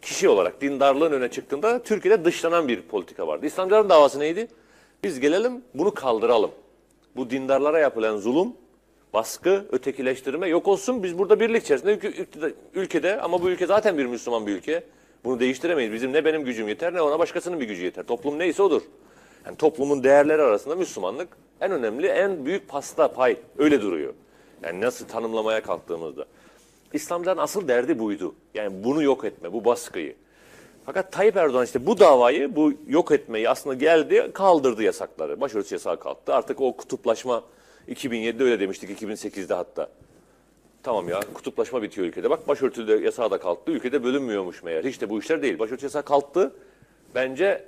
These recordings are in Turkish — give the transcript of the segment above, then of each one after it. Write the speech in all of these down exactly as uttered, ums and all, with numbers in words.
kişi olarak dindarlığın öne çıktığında Türkiye'de dışlanan bir politika vardı. İslamcıların davası neydi? Biz gelelim bunu kaldıralım. Bu dindarlara yapılan zulüm, baskı, ötekileştirme yok olsun. Biz burada birlik içerisinde ülke, ülkede ama bu ülke zaten bir Müslüman bir ülke. Bunu değiştiremeyiz. Bizim ne benim gücüm yeter ne ona başkasının bir gücü yeter. Toplum neyse odur. Yani toplumun değerleri arasında Müslümanlık en önemli, en büyük pasta, pay. Öyle duruyor. Yani nasıl tanımlamaya kalktığımızda. İslamcıların asıl derdi buydu. Yani bunu yok etme, bu baskıyı. Fakat Tayyip Erdoğan işte bu davayı, bu yok etmeyi aslında geldi, kaldırdı yasakları. Başörtüsü yasağı kalktı. Artık o kutuplaşma iki bin yedide öyle demiştik, iki bin sekizde hatta. Tamam ya, kutuplaşma bitiyor ülkede. Bak başörtülü yasağı da kalktı. Ülkede bölünmüyormuş meğer. Hiç de bu işler değil. Başörtüsü yasağı kalktı. Bence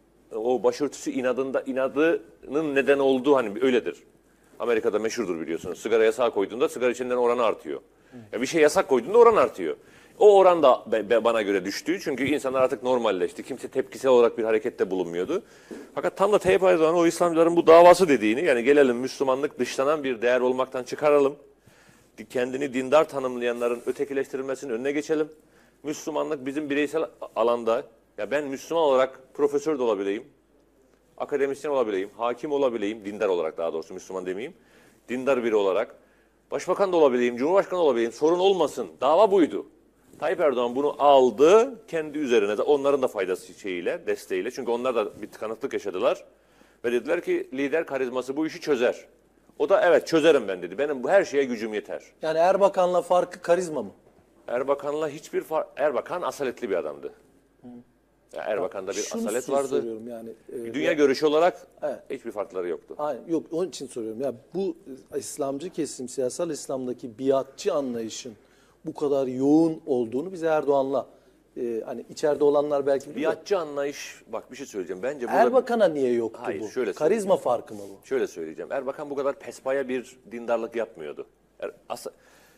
o başörtüsü inadında, inadının neden olduğu hani öyledir. Amerika'da meşhurdur biliyorsunuz. Sigara yasağı koyduğunda sigara içenlerin oranı artıyor. Ya bir şey yasak koyduğunda oran artıyor. O oran da bana göre düştü. Çünkü insanlar artık normalleşti. Kimse tepkisel olarak bir harekette bulunmuyordu. Fakat tam da Tayyip Erdoğan o İslamcıların bu davası dediğini, yani gelelim Müslümanlık dışlanan bir değer olmaktan çıkaralım. Kendini dindar tanımlayanların ötekileştirilmesinin önüne geçelim. Müslümanlık bizim bireysel alanda, ya ben Müslüman olarak profesör de olabileyim, akademisyen olabileyim, hakim olabileyim, dindar olarak daha doğrusu Müslüman demeyeyim, dindar biri olarak, başbakan da olabileyim, cumhurbaşkanı olabileyim, sorun olmasın. Dava buydu. Tayyip Erdoğan bunu aldı, kendi üzerine de onların da faydası şeyiyle, desteğiyle. Çünkü onlar da bir tıkanıklık yaşadılar. Ve dediler ki lider karizması bu işi çözer. O da evet çözerim ben dedi. Benim bu her şeye gücüm yeter. Yani Erbakan'la farkı karizma mı? Erbakan'la hiçbir fark... Erbakan asaletli bir adamdı. Hı. Ya Erbakan'da bir Şunu asalet vardı. Yani, e, Dünya ya, görüşü olarak evet. hiçbir farkları yoktu. Aynen, yok onun için soruyorum. Ya bu İslamcı kesim, siyasal İslam'daki biatçı anlayışın bu kadar yoğun olduğunu bize Erdoğan'la e, hani içeride olanlar belki biliyor. Biatçı anlayış, bak bir şey söyleyeceğim. Bence burada... Erbakan'a niye yoktu Hayır, bu? Şöyle Karizma farkı mı bu? Şöyle söyleyeceğim. Erbakan bu kadar pespaya bir dindarlık yapmıyordu. Er, asa...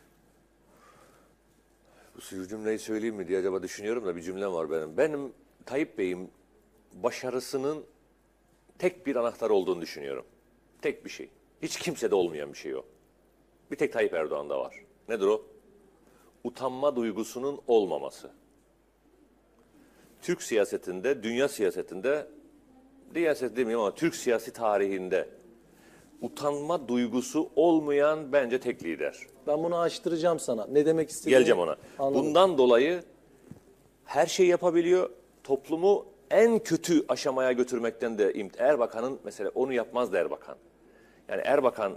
Bu cümleyi söyleyeyim mi diye acaba düşünüyorum da bir cümlem var benim. Benim Tayyip Bey'in başarısının tek bir anahtar olduğunu düşünüyorum. Tek bir şey. Hiç kimsede olmayan bir şey o. Bir tek Tayyip Erdoğan'da var. Nedir o? Utanma duygusunun olmaması. Türk siyasetinde, dünya siyasetinde, dünya siyaset demeyeyim ama Türk siyasi tarihinde utanma duygusu olmayan bence tek lider. Ben bunu açtıracağım sana. Ne demek istediğini Geleceğim ona. Anladım. Bundan dolayı her şeyi yapabiliyor. Toplumu en kötü aşamaya götürmekten de Erbakan'ın mesela onu yapmazdı Erbakan. Yani Erbakan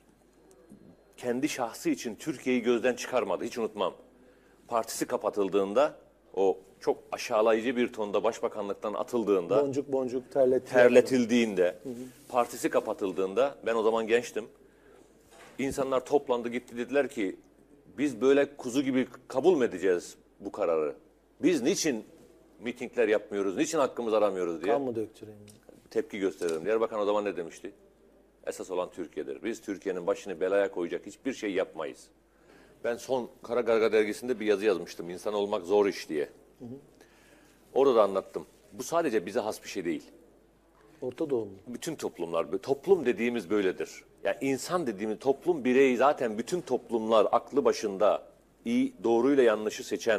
kendi şahsı için Türkiye'yi gözden çıkarmadı. Hiç unutmam. Partisi kapatıldığında o çok aşağılayıcı bir tonda başbakanlıktan atıldığında boncuk boncuk terletildiğinde, terletildiğinde hı hı. partisi kapatıldığında ben o zaman gençtim. İnsanlar toplandı gitti dediler ki biz böyle kuzu gibi kabul mü edeceğiz bu kararı? Biz niçin mitingler yapmıyoruz, niçin hakkımızı aramıyoruz diye. Kan mı döktüreyim? Tepki gösterelim. Erbakan o zaman ne demişti? Esas olan Türkiye'dir. Biz Türkiye'nin başını belaya koyacak hiçbir şey yapmayız. Ben son Kara Karga dergisinde bir yazı yazmıştım. İnsan olmak zor iş diye. Hı hı. Orada da anlattım. Bu sadece bize has bir şey değil. Orta Doğu mu? Bütün toplumlar, toplum dediğimiz böyledir. Yani insan dediğimiz toplum bireyi zaten bütün toplumlar aklı başında iyi, doğruyla yanlışı seçen,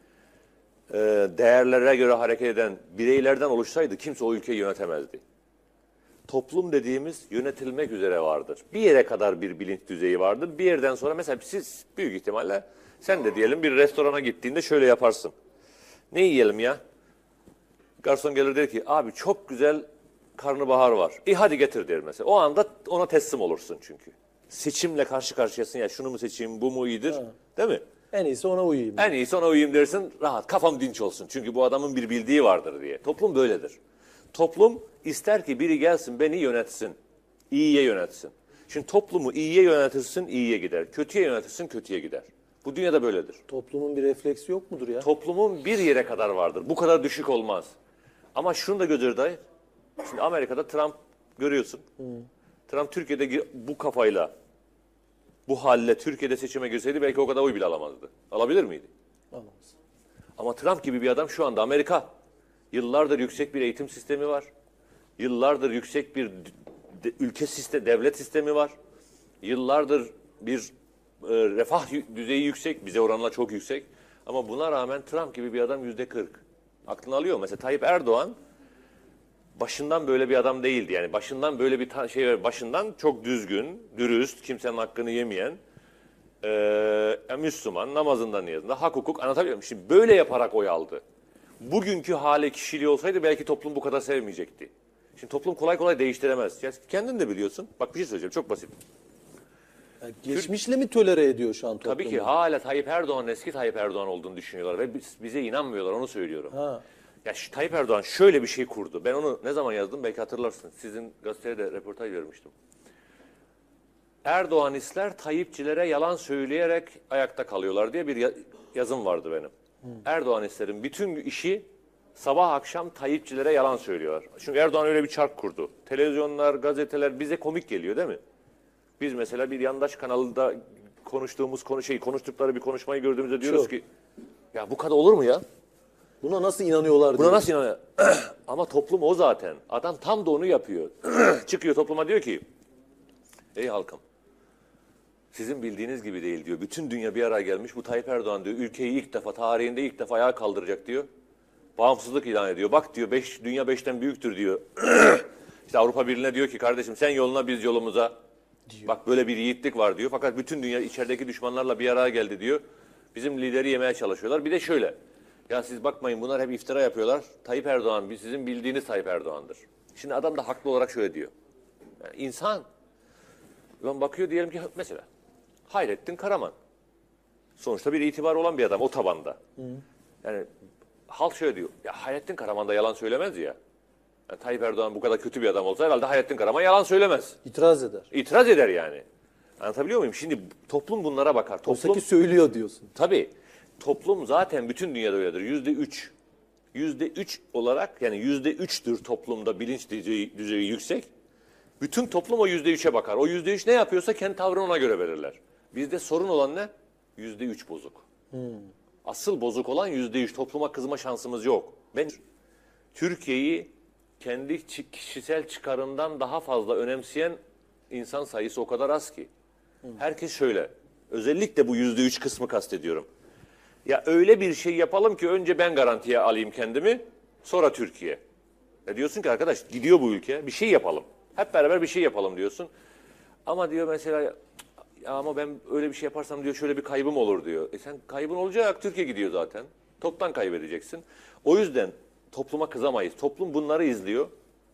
değerlere göre hareket eden bireylerden oluşsaydı kimse o ülkeyi yönetemezdi. Toplum dediğimiz yönetilmek üzere vardır. Bir yere kadar bir bilinç düzeyi vardır. Bir yerden sonra mesela siz büyük ihtimalle sen de diyelim bir restorana gittiğinde şöyle yaparsın. Ne yiyelim ya? Garson gelir der ki abi çok güzel karnabahar var. İyi hadi getir der mesela. O anda ona teslim olursun çünkü. Seçimle karşı karşıyasın ya şunu mu seçeyim bu mu iyidir ha. Değil mi? En iyisi ona uyuyayım. En iyisi ona uyuyayım dersin rahat kafam dinç olsun. Çünkü bu adamın bir bildiği vardır diye. Toplum böyledir. Toplum ister ki biri gelsin beni yönetsin. İyiye yönetsin. Şimdi toplumu iyiye yönetirsin iyiye gider. Kötüye yönetirsin kötüye gider. Bu dünyada böyledir. Toplumun bir refleksi yok mudur ya? Toplumun bir yere kadar vardır. Bu kadar düşük olmaz. Ama şunu da göz ardı. Şimdi Amerika'da Trump görüyorsun. Hmm. Trump Türkiye'de bu kafayla, bu halle Türkiye'de seçime girseydi belki o kadar oy bile alamazdı. Alabilir miydi? Alamaz. Ama Trump gibi bir adam şu anda Amerika. Yıllardır yüksek bir eğitim sistemi var. Yıllardır yüksek bir ülke sistemi, devlet sistemi var. Yıllardır bir e, refah düzeyi yüksek, bize oranla çok yüksek. Ama buna rağmen Trump gibi bir adam yüzde kırk. Aklını alıyor. Mesela Tayyip Erdoğan başından böyle bir adam değildi. Yani başından böyle bir ta- şey, başından çok düzgün, dürüst, kimsenin hakkını yemeyen, e, Müslüman, namazından niyazında, hak hukuk, anlatabiliyor muyum? Şimdi böyle yaparak oy aldı. Bugünkü hali, kişiliği olsaydı belki toplum bu kadar sevmeyecekti. Şimdi toplum kolay kolay değiştiremez. Ya kendin de biliyorsun. Bak bir şey söyleyeceğim, çok basit. Yani geçmişle mi tolere ediyor şu an toplumu? Tabii ki hala Tayyip Erdoğan'ın eski Tayyip Erdoğan olduğunu düşünüyorlar ve biz- bize inanmıyorlar, onu söylüyorum. Ha. Ya şu Tayyip Erdoğan şöyle bir şey kurdu. Ben onu ne zaman yazdım belki hatırlarsın. Sizin gazeteye de röportaj vermiştim. Erdoğanistler Tayyipçilere yalan söyleyerek ayakta kalıyorlar diye bir ya- yazım vardı benim. Hmm. Erdoğanistlerin bütün işi sabah akşam Tayyipçilere yalan söylüyorlar. Çünkü Erdoğan öyle bir çark kurdu. Televizyonlar, gazeteler bize komik geliyor değil mi? Biz mesela bir yandaş kanalında konuştuğumuz konu şey konuştukları bir konuşmayı gördüğümüzde diyoruz Çok. ki ya bu kadar olur mu ya? Buna nasıl inanıyorlar Buna diyor. nasıl inanıyor? Ama toplum o zaten. Adam tam da onu yapıyor. Çıkıyor topluma diyor ki ey halkım sizin bildiğiniz gibi değil diyor. Bütün dünya bir araya gelmiş. Bu Tayyip Erdoğan diyor ülkeyi ilk defa tarihinde ilk defa ayağa kaldıracak diyor. Bağımsızlık ilan ediyor. Bak diyor beş, dünya beşten büyüktür diyor. İşte Avrupa Birliği'ne diyor ki kardeşim sen yoluna biz yolumuza. Diyor. Bak böyle bir yiğitlik var diyor. Fakat bütün dünya içerideki düşmanlarla bir araya geldi diyor. Bizim lideri yemeye çalışıyorlar. Bir de şöyle. Ya siz bakmayın bunlar hep iftira yapıyorlar. Tayyip Erdoğan sizin bildiğiniz Tayyip Erdoğan'dır. Şimdi adam da haklı olarak şöyle diyor. Yani insan. Ulan bakıyor diyelim ki mesela Hayrettin Karaman. Sonuçta bir itibar olan bir adam o tabanda. Hı. Yani halk şöyle diyor. Ya Hayrettin Karaman da yalan söylemez ya. Yani Tayyip Erdoğan bu kadar kötü bir adam olsa herhalde Hayrettin Karaman yalan söylemez. İtiraz eder. İtiraz eder yani. Anlatabiliyor muyum? Şimdi toplum bunlara bakar. Toplum, Oysa ki söylüyor diyorsun. tabii. Toplum zaten bütün dünyada öyledir. Yüzde üç. Yüzde üç olarak yani yüzde üçtür toplumda bilinç düzeyi, düzeyi yüksek. Bütün toplum o yüzde üçe bakar. O yüzde üç ne yapıyorsa kendi tavrını ona göre verirler. Bizde sorun olan ne? Yüzde üç bozuk. Hmm. Asıl bozuk olan yüzde üç. Topluma kızma şansımız yok. Ben Türkiye'yi kendi kişisel çıkarından daha fazla önemseyen insan sayısı o kadar az ki. Hmm. Herkes şöyle. Özellikle bu yüzde üç kısmı kastediyorum. Ya öyle bir şey yapalım ki önce ben garantiye alayım kendimi, sonra Türkiye. Ya diyorsun ki arkadaş gidiyor bu ülke, bir şey yapalım. Hep beraber bir şey yapalım diyorsun. Ama diyor mesela ya ama ben öyle bir şey yaparsam diyor şöyle bir kaybım olur diyor. E sen kaybın olacak, Türkiye gidiyor zaten. Toptan kaybedeceksin. O yüzden topluma kızamayız. Toplum bunları izliyor.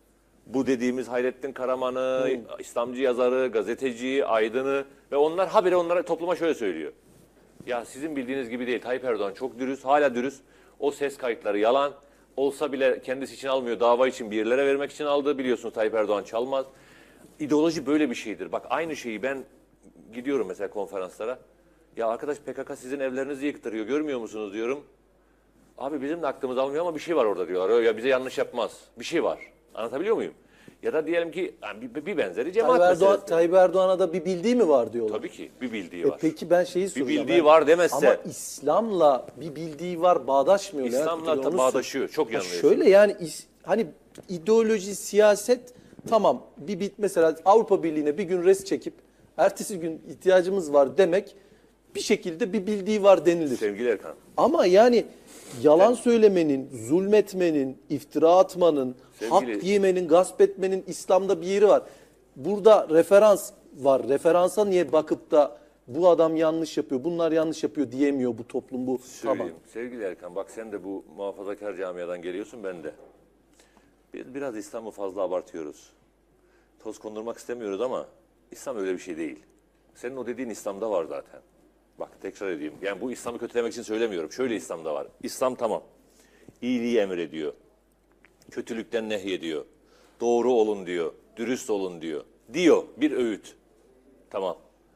Bu dediğimiz Hayrettin Karaman'ı, hmm. İslamcı yazarı, gazeteciyi, aydını ve onlar habire onlara topluma şöyle söylüyor. Ya sizin bildiğiniz gibi değil. Tayyip Erdoğan çok dürüst, hala dürüst. O ses kayıtları yalan. Olsa bile kendisi için almıyor. Dava için bir yerlere vermek için aldı. Biliyorsunuz Tayyip Erdoğan çalmaz. İdeoloji böyle bir şeydir. Bak aynı şeyi ben gidiyorum mesela konferanslara. Ya arkadaş P K K sizin evlerinizi yıktırıyor. Görmüyor musunuz diyorum. Abi bizim de aklımız almıyor ama bir şey var orada diyorlar. Ya bize yanlış yapmaz. Bir şey var. Anlatabiliyor muyum? Ya da diyelim ki yani bir, bir benzeri cemaat Tayyip, Erdoğan, meselesi. Tayyip Erdoğan'a da bir bildiği mi var diyorlar. Tabii ki bir bildiği E var. peki ben şeyi Bir soracağım. bildiği ben, var demezse. Ama İslam'la bir bildiği var bağdaşmıyor. İslam'la da bağdaşıyor. Çok yanılıyorsun. Şöyle yani is, hani ideoloji, siyaset tamam bir bit mesela Avrupa Birliği'ne bir gün res çekip ertesi gün ihtiyacımız var demek bir şekilde bir bildiği var denilir. Sevgili Erkan. Ama yani yalan söylemenin, zulmetmenin, iftira atmanın, Sevgili... hak yemenin, gasp etmenin İslam'da bir yeri var. Burada referans var. Referansa niye bakıp da bu adam yanlış yapıyor, bunlar yanlış yapıyor diyemiyor bu toplum bu. Söyleyeyim. Tamam. Sevgili Erkan bak sen de bu muhafazakar camiadan geliyorsun ben de. Biz biraz İslam'ı fazla abartıyoruz. Toz kondurmak istemiyoruz ama İslam öyle bir şey değil. Senin o dediğin İslam'da var zaten. Bak tekrar edeyim. Yani bu İslam'ı kötülemek için söylemiyorum. Şöyle İslam'da var. İslam tamam. İyiliği emrediyor. Kötülükten nehyediyor. Doğru olun diyor. Dürüst olun diyor. Diyor bir öğüt. Tamam.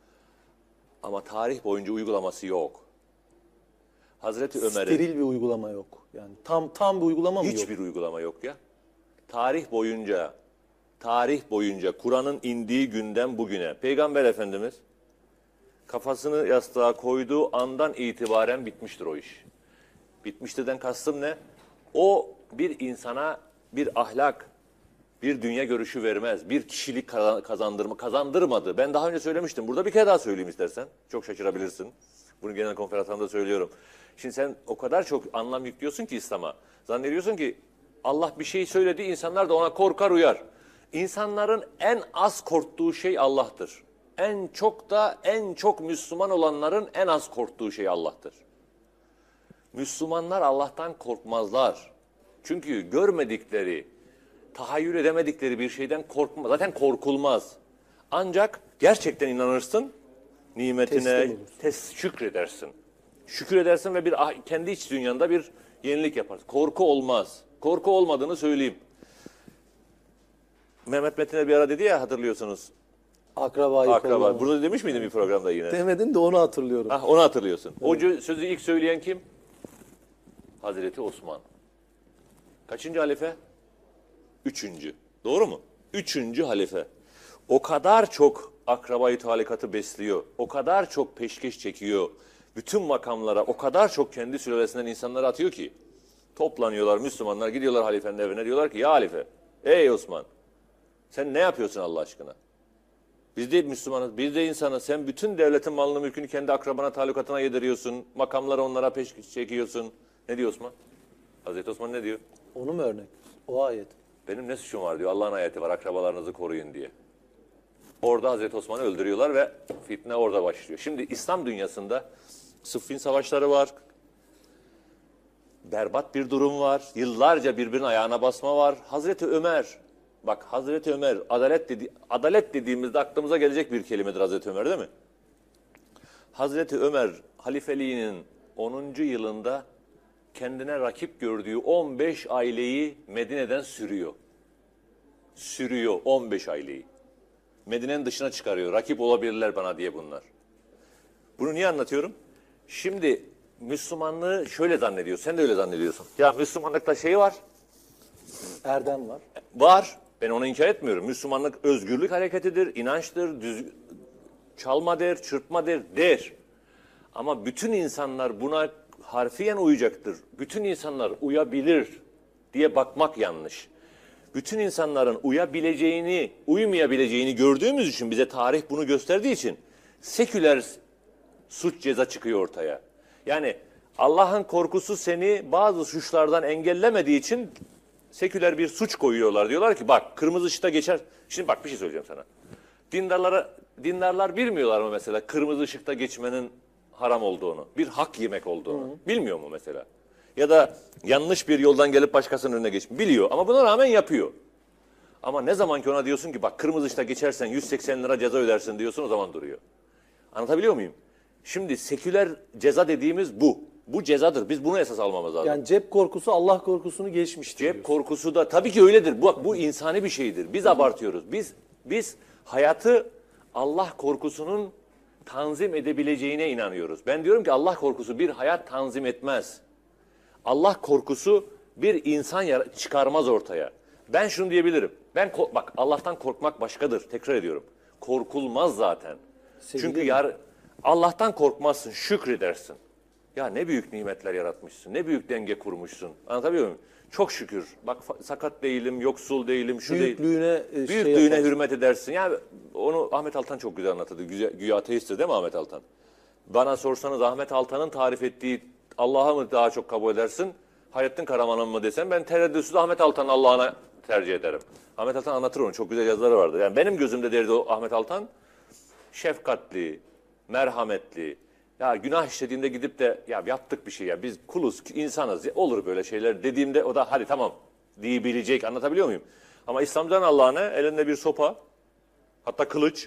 Ama tarih boyunca uygulaması yok. Hazreti Ömer'in... Steril bir uygulama yok. Yani tam tam bir uygulama mı yok? Hiçbir uygulama yok ya. Tarih boyunca, tarih boyunca Kur'an'ın indiği günden bugüne Peygamber Efendimiz kafasını yastığa koyduğu andan itibaren bitmiştir o iş. Bitmiştirden kastım ne? O bir insana bir ahlak, bir dünya görüşü vermez. Bir kişilik kazandırma, kazandırmadı. Ben daha önce söylemiştim. Burada bir kere daha söyleyeyim istersen. Çok şaşırabilirsin. Bunu genel konferansında söylüyorum. Şimdi sen o kadar çok anlam yüklüyorsun ki İslam'a. Zannediyorsun ki Allah bir şey söyledi, insanlar da ona korkar uyar. İnsanların en az korktuğu şey Allah'tır. En çok da en çok Müslüman olanların en az korktuğu şey Allah'tır. Müslümanlar Allah'tan korkmazlar. Çünkü görmedikleri, tahayyül edemedikleri bir şeyden korkmaz. Zaten korkulmaz. Ancak gerçekten inanırsın, nimetine tes şükredersin. Şükredersin ve bir kendi iç dünyanda bir yenilik yaparsın. Korku olmaz. Korku olmadığını söyleyeyim. Mehmet Metin'e bir ara dedi ya, hatırlıyorsunuz. Akrabayı Akraba. kollamak. Burada demiş miydim bir programda yine? Demedin de onu hatırlıyorum. Hah, onu hatırlıyorsun. O sözü ilk söyleyen kim? Hazreti Osman. Kaçıncı halife? Üçüncü. Doğru mu? Üçüncü halife. O kadar çok akrabayı talikatı besliyor. O kadar çok peşkeş çekiyor. Bütün makamlara o kadar çok kendi sülalesinden insanları atıyor ki. Toplanıyorlar Müslümanlar, gidiyorlar halifenin evine, diyorlar ki ya halife, ey Osman, sen ne yapıyorsun Allah aşkına? Biz de Müslümanız, biz de insanız. Sen bütün devletin malını mülkünü kendi akrabana talikatına yediriyorsun. Makamları onlara peşkeş çekiyorsun. Ne diyor Osman? Hazreti Osman ne diyor? Onu mu örnek? O ayet. Benim ne suçum var diyor. Allah'ın ayeti var, akrabalarınızı koruyun diye. Orada Hazreti Osman'ı öldürüyorlar ve fitne orada başlıyor. Şimdi İslam dünyasında Sıffin savaşları var. Berbat bir durum var. Yıllarca birbirinin ayağına basma var. Hazreti Ömer, bak Hazreti Ömer, adalet dedi, adalet dediğimizde aklımıza gelecek bir kelimedir Hazreti Ömer, değil mi? Hazreti Ömer halifeliğinin onuncu yılında kendine rakip gördüğü on beş aileyi Medine'den sürüyor. Sürüyor on beş aileyi. Medine'nin dışına çıkarıyor. Rakip olabilirler bana diye bunlar. Bunu niye anlatıyorum? Şimdi Müslümanlığı şöyle zannediyor. Sen de öyle zannediyorsun. Ya Müslümanlıkta şey var. Erdem var. Var. Ben onu inkar etmiyorum. Müslümanlık özgürlük hareketidir, inançtır, düz, çalma der, çırpma der, der. Ama bütün insanlar buna harfiyen uyacaktır. Bütün insanlar uyabilir diye bakmak yanlış. Bütün insanların uyabileceğini, uymayabileceğini gördüğümüz için, bize tarih bunu gösterdiği için seküler suç ceza çıkıyor ortaya. Yani Allah'ın korkusu seni bazı suçlardan engellemediği için seküler bir suç koyuyorlar. Diyorlar ki bak kırmızı ışıkta geçer. Şimdi bak bir şey söyleyeceğim sana. Dindarlara, dindarlar bilmiyorlar mı mesela kırmızı ışıkta geçmenin haram olduğunu, bir hak yemek olduğunu? Hı. Bilmiyor mu mesela? Ya da yanlış bir yoldan gelip başkasının önüne geçmiş. Biliyor ama buna rağmen yapıyor. Ama ne zaman ki ona diyorsun ki bak kırmızı ışıkta geçersen yüz seksen lira ceza ödersin diyorsun, o zaman duruyor. Anlatabiliyor muyum? Şimdi seküler ceza dediğimiz bu. Bu cezadır. Biz bunu esas almamız lazım. Yani cep korkusu Allah korkusunu geçmiştir. Cep diyorsun. korkusu da tabii ki öyledir. Bu, bu insani bir şeydir. Biz abartıyoruz. Biz biz hayatı Allah korkusunun tanzim edebileceğine inanıyoruz. Ben diyorum ki Allah korkusu bir hayat tanzim etmez. Allah korkusu bir insan çıkarmaz ortaya. Ben şunu diyebilirim. Ben bak Allah'tan korkmak başkadır. Tekrar ediyorum. Korkulmaz zaten. Sevgili Çünkü yar Allah'tan korkmazsın, şükredersin. Ya ne büyük nimetler yaratmışsın, ne büyük denge kurmuşsun. Anlatabiliyor muyum? Çok şükür. Bak sakat değilim, yoksul değilim, şu büyüklüğüne, değil. e, şey Büyüklüğüne yaparsın. hürmet edersin. Yani onu Ahmet Altan çok güzel anlatırdı. Güya, güya ateisttir değil mi Ahmet Altan? Bana sorsanız Ahmet Altan'ın tarif ettiği Allah'a mı daha çok kabul edersin, Hayrettin Karaman'ın mı desem, ben tereddütsüz Ahmet Altan'ın Allah'ına tercih ederim. Ahmet Altan anlatır onu. Çok güzel yazıları vardı. Yani benim gözümde derdi o Ahmet Altan şefkatli, merhametli. Ya günah işlediğinde gidip de ya yaptık bir şey ya biz kuluz, insanız, olur böyle şeyler dediğimde o da hadi tamam diyebilecek, anlatabiliyor muyum? Ama İslam'dan Allah'ına elinde bir sopa, hatta kılıç,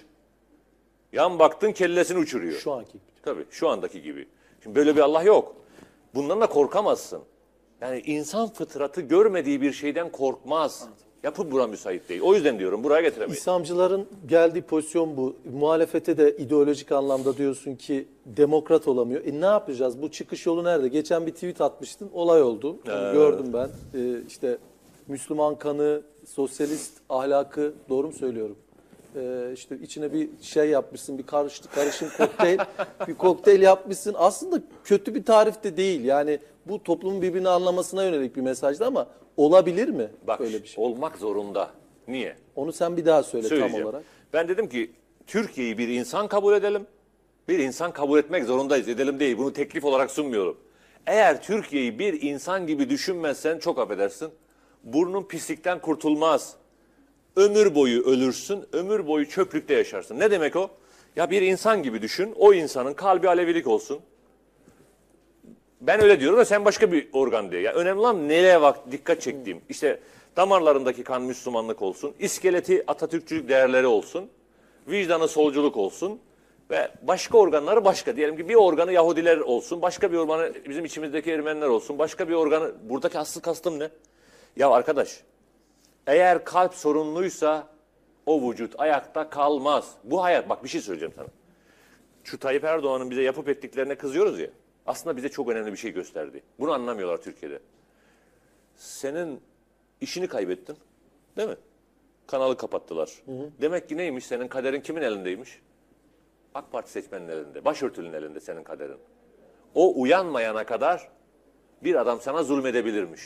yan baktın kellesini uçuruyor. Şu anki gibi. Tabii şu andaki gibi. Şimdi böyle bir Allah yok. Bundan da korkamazsın. Yani insan fıtratı görmediği bir şeyden korkmaz. Evet. Yapı buna müsait değil. O yüzden diyorum buraya getiremeyiz. İslamcıların geldiği pozisyon bu. Muhalefete de ideolojik anlamda diyorsun ki demokrat olamıyor. E ne yapacağız? Bu çıkış yolu nerede? Geçen bir tweet atmıştın. Olay oldu. Ee... Gördüm ben. Ee, işte Müslüman kanı, sosyalist ahlakı, doğru mu söylüyorum? Ee, işte içine bir şey yapmışsın, bir karış, karışım kokteyl, bir kokteyl yapmışsın. Aslında kötü bir tarif de değil. Yani bu toplumun birbirini anlamasına yönelik bir mesajdı ama olabilir mi Bak, böyle bir şey? Olmak zorunda. Niye? Onu sen bir daha söyle tam olarak. Ben dedim ki Türkiye'yi bir insan kabul edelim. Bir insan kabul etmek zorundayız. Edelim değil. Bunu teklif olarak sunmuyorum. Eğer Türkiye'yi bir insan gibi düşünmezsen çok affedersin. Burnun pislikten kurtulmaz. Ömür boyu ölürsün, ömür boyu çöplükte yaşarsın. Ne demek o? Ya bir insan gibi düşün, o insanın kalbi Alevilik olsun. Ben öyle diyorum da sen başka bir organ diye. Ya önemli olan nereye bak dikkat çektiğim. İşte damarlarındaki kan Müslümanlık olsun, iskeleti Atatürkçülük değerleri olsun, vicdanı solculuk olsun ve başka organları başka. Diyelim ki bir organı Yahudiler olsun, başka bir organı bizim içimizdeki Ermeniler olsun, başka bir organı, buradaki asıl kastım ne? Ya arkadaş, eğer kalp sorunluysa o vücut ayakta kalmaz. Bu hayat, bak bir şey söyleyeceğim sana. Şu Tayyip Erdoğan'ın bize yapıp ettiklerine kızıyoruz ya. Aslında bize çok önemli bir şey gösterdi. Bunu anlamıyorlar Türkiye'de. Senin işini kaybettin, değil mi? Kanalı kapattılar. Hı hı. Demek ki neymiş? Senin kaderin kimin elindeymiş? AK Parti seçmenin elinde. Başörtülünün elinde senin kaderin. O uyanmayana kadar bir adam sana zulmedebilirmiş.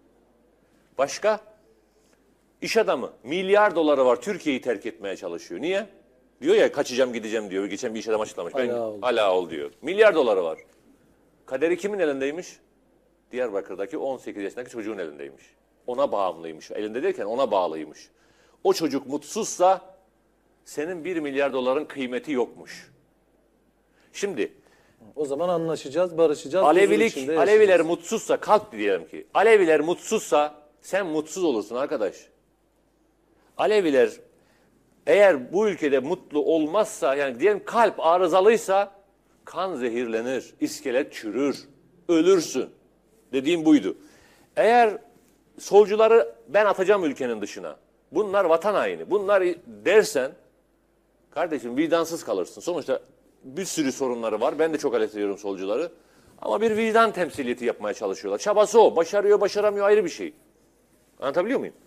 Başka? İş adamı. Milyar doları var. Türkiye'yi terk etmeye çalışıyor. Niye? Diyor ya kaçacağım gideceğim diyor. Geçen bir iş adamı açıklamış. Ben Hala ol. hala ol diyor. Milyar doları var. Kaderi kimin elindeymiş? Diyarbakır'daki on sekiz yaşındaki çocuğun elindeymiş. Ona bağımlıymış. Elinde derken ona bağlıymış. O çocuk mutsuzsa senin bir milyar doların kıymeti yokmuş. Şimdi O zaman anlaşacağız, barışacağız. Alevilik, Aleviler mutsuzsa, kalk diyelim ki. Aleviler mutsuzsa sen mutsuz olursun arkadaş. Aleviler eğer bu ülkede mutlu olmazsa, yani diyelim kalp arızalıysa kan zehirlenir, iskelet çürür, ölürsün. Dediğim buydu. Eğer solcuları ben atacağım ülkenin dışına, bunlar vatan haini, bunlar dersen kardeşim vicdansız kalırsın. Sonuçta bir sürü sorunları var. Ben de çok eleştiriyorum solcuları. Ama bir vicdan temsiliyeti yapmaya çalışıyorlar. Çabası o. Başarıyor, başaramıyor ayrı bir şey. Anlatabiliyor muyum?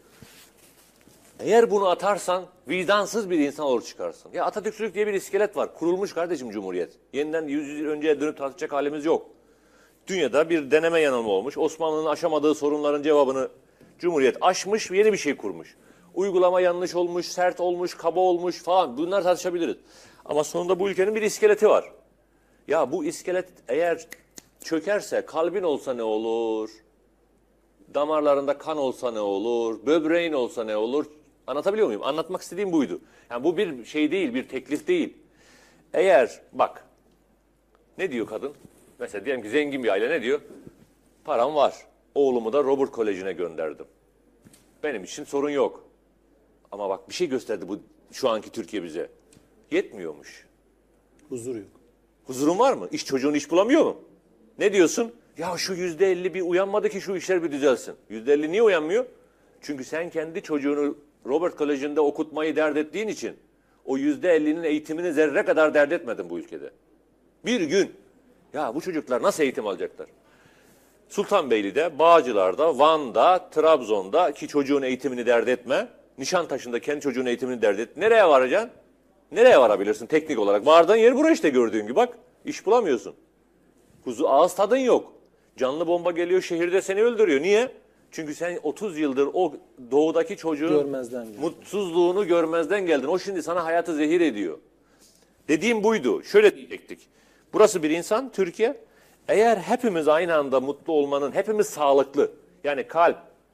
Eğer bunu atarsan vicdansız bir insan olur çıkarsın. Ya Atatürkçülük diye bir iskelet var. Kurulmuş kardeşim Cumhuriyet. Yeniden yüz yıl önceye dönüp tartışacak halimiz yok. Dünyada bir deneme yanılma olmuş. Osmanlı'nın aşamadığı sorunların cevabını Cumhuriyet aşmış ve yeni bir şey kurmuş. Uygulama yanlış olmuş, sert olmuş, kaba olmuş falan. Bunlar tartışabiliriz. Ama sonunda bu ülkenin bir iskeleti var. Ya bu iskelet eğer çökerse kalbin olsa ne olur? Damarlarında kan olsa ne olur? Böbreğin olsa ne olur? Anlatabiliyor muyum? Anlatmak istediğim buydu. Yani bu bir şey değil, bir teklif değil. Eğer bak ne diyor kadın? Mesela diyelim ki zengin bir aile ne diyor? Param var. Oğlumu da Robert Koleji'ne gönderdim. Benim için sorun yok. Ama bak bir şey gösterdi bu şu anki Türkiye bize. Yetmiyormuş. Huzur yok. Huzurun var mı? İş çocuğun iş bulamıyor mu? Ne diyorsun? Ya şu yüzde elli bir uyanmadı ki şu işler bir düzelsin. Yüzde elli niye uyanmıyor? Çünkü sen kendi çocuğunu Robert Koleji'nde okutmayı dert ettiğin için o yüzde ellinin eğitimini zerre kadar dert etmedin bu ülkede. Bir gün ya bu çocuklar nasıl eğitim alacaklar? Sultanbeyli'de, Bağcılar'da, Van'da, Trabzon'da ki çocuğun eğitimini dert etme. Nişantaşı'nda kendi çocuğun eğitimini dert et. Nereye varacaksın? Nereye varabilirsin teknik olarak? Vardığın yer burası işte gördüğün gibi bak. İş bulamıyorsun. Kuzu ağız tadın yok. Canlı bomba geliyor şehirde seni öldürüyor. Niye? Çünkü sen otuz yıldır o doğudaki çocuğun Görmezden geldin. mutsuzluğunu görmezden geldin. O şimdi sana hayatı zehir ediyor. Dediğim buydu. Şöyle diyecektik. Burası bir insan, Türkiye. Eğer hepimiz aynı anda mutlu olmanın, hepimiz sağlıklı. Yani kalp,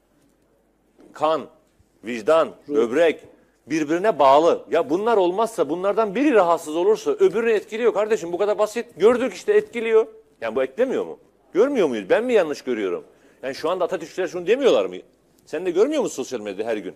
kan, vicdan, böbrek birbirine bağlı. Ya bunlar olmazsa, bunlardan biri rahatsız olursa öbürünü etkiliyor kardeşim. Bu kadar basit. Gördük işte etkiliyor. Yani bu eklemiyor mu? Görmüyor muyuz? Ben mi yanlış görüyorum? Yani şu anda Atatürkçüler şunu demiyorlar mı? Sen de görmüyor musun sosyal medyada her gün?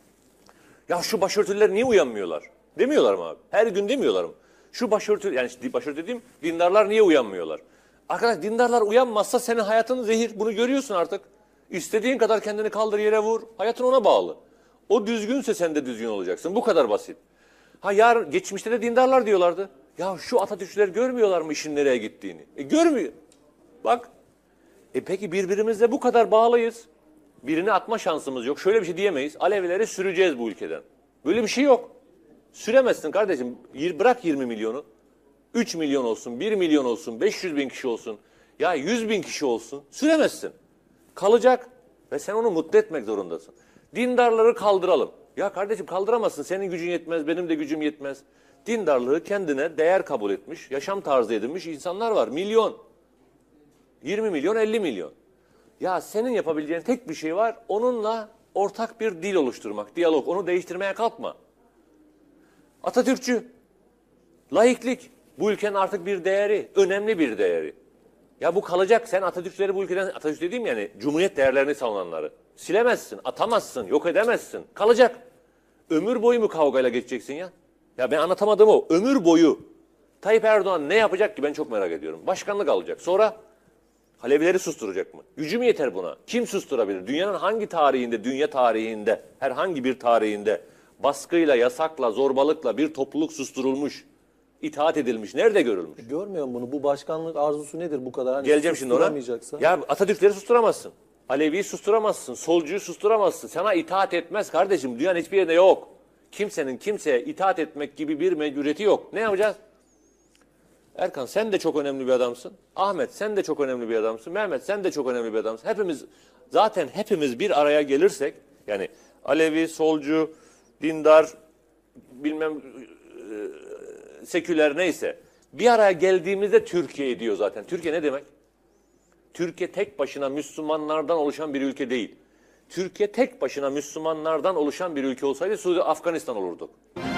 Ya şu başörtüler niye uyanmıyorlar? Demiyorlar mı abi? Her gün demiyorlar mı? Şu başörtü, yani başörtü dediğim dindarlar niye uyanmıyorlar? Arkadaş dindarlar uyanmazsa senin hayatın zehir. Bunu görüyorsun artık. İstediğin kadar kendini kaldır yere vur. Hayatın ona bağlı. O düzgünse sen de düzgün olacaksın. Bu kadar basit. Ha yarın geçmişte de dindarlar diyorlardı. Ya şu Atatürkçüler görmüyorlar mı işin nereye gittiğini? E görmüyor. Bak. E peki birbirimizle bu kadar bağlıyız. Birini atma şansımız yok. Şöyle bir şey diyemeyiz. Alevileri süreceğiz bu ülkeden. Böyle bir şey yok. Süremezsin kardeşim. Bırak yirmi milyonu. üç milyon olsun, bir milyon olsun, beş yüz bin kişi olsun. Ya yüz bin kişi olsun. Süremezsin. Kalacak. Ve sen onu mutlu etmek zorundasın. Dindarları kaldıralım. Ya kardeşim kaldıramazsın. Senin gücün yetmez, benim de gücüm yetmez. Dindarlığı kendine değer kabul etmiş, yaşam tarzı edinmiş insanlar var. Milyon. yirmi milyon, elli milyon. Ya senin yapabileceğin tek bir şey var. Onunla ortak bir dil oluşturmak, diyalog. Onu değiştirmeye kalkma. Atatürkçü, laiklik. Bu ülkenin artık bir değeri, önemli bir değeri. Ya bu kalacak. Sen Atatürkçüleri bu ülkeden, Atatürk dediğim yani Cumhuriyet değerlerini savunanları silemezsin, atamazsın, yok edemezsin. Kalacak. Ömür boyu mu kavgayla geçeceksin ya? Ya ben anlatamadım o. Ömür boyu. Tayyip Erdoğan ne yapacak ki ben çok merak ediyorum. Başkanlık alacak. Sonra Alevileri susturacak mı? Gücü mü yeter buna? Kim susturabilir? Dünyanın hangi tarihinde, dünya tarihinde, herhangi bir tarihinde baskıyla, yasakla, zorbalıkla bir topluluk susturulmuş, itaat edilmiş, nerede görülmüş? Görmüyor musun bunu? Bu başkanlık arzusu nedir bu kadar? Hani Geleceğim şimdi ona. susturamayacaksa? Ya Atatürkleri susturamazsın. Alevi'yi susturamazsın. Solcuyu susturamazsın. Sana itaat etmez kardeşim. Dünyanın hiçbir yerinde yok. Kimsenin kimseye itaat etmek gibi bir mecburiyeti yok. Ne yapacağız? Erkan sen de çok önemli bir adamsın. Ahmet sen de çok önemli bir adamsın. Mehmet sen de çok önemli bir adamsın. Hepimiz zaten hepimiz bir araya gelirsek yani Alevi, solcu, dindar, bilmem e, seküler neyse bir araya geldiğimizde Türkiye diyor zaten. Türkiye ne demek? Türkiye tek başına Müslümanlardan oluşan bir ülke değil. Türkiye tek başına Müslümanlardan oluşan bir ülke olsaydı Suudi Afganistan olurduk.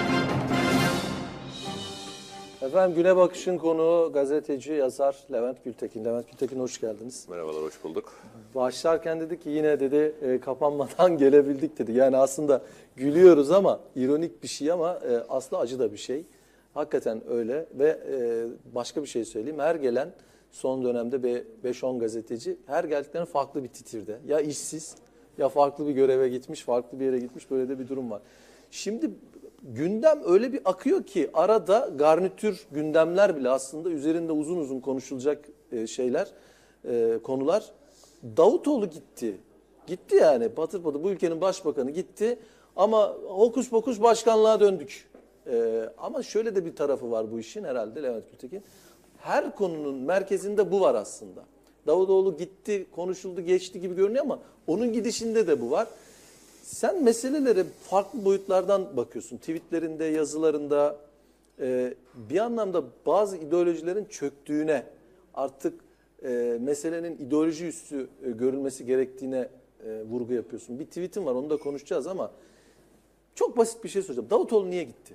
Efendim Güne Bakış'ın konuğu gazeteci, yazar Levent Gültekin. Levent Gültekin hoş geldiniz. Merhabalar, hoş bulduk. Başlarken dedi ki yine dedi e, kapanmadan gelebildik dedi. Yani aslında gülüyoruz ama ironik bir şey ama e, aslı acı da bir şey. Hakikaten öyle ve e, başka bir şey söyleyeyim. Her gelen son dönemde beş on gazeteci her geldiklerinde farklı bir titirde. Ya işsiz ya farklı bir göreve gitmiş, farklı bir yere gitmiş, böyle de bir durum var. Şimdi gündem öyle bir akıyor ki arada garnitür gündemler bile aslında üzerinde uzun uzun konuşulacak e, şeyler, e, konular. Davutoğlu gitti. Gitti yani patır patır bu ülkenin başbakanı gitti ama hokus pokus başkanlığa döndük. E, ama şöyle de bir tarafı var bu işin herhalde Levent Gültekin. Her konunun merkezinde bu var aslında. Davutoğlu gitti, konuşuldu, geçti gibi görünüyor ama onun gidişinde de bu var. Sen meselelere farklı boyutlardan bakıyorsun. Tweetlerinde, yazılarında e, bir anlamda bazı ideolojilerin çöktüğüne, artık e, meselenin ideoloji üstü e, görülmesi gerektiğine e, vurgu yapıyorsun. Bir tweetin var, onu da konuşacağız ama çok basit bir şey soracağım. Davutoğlu niye gitti?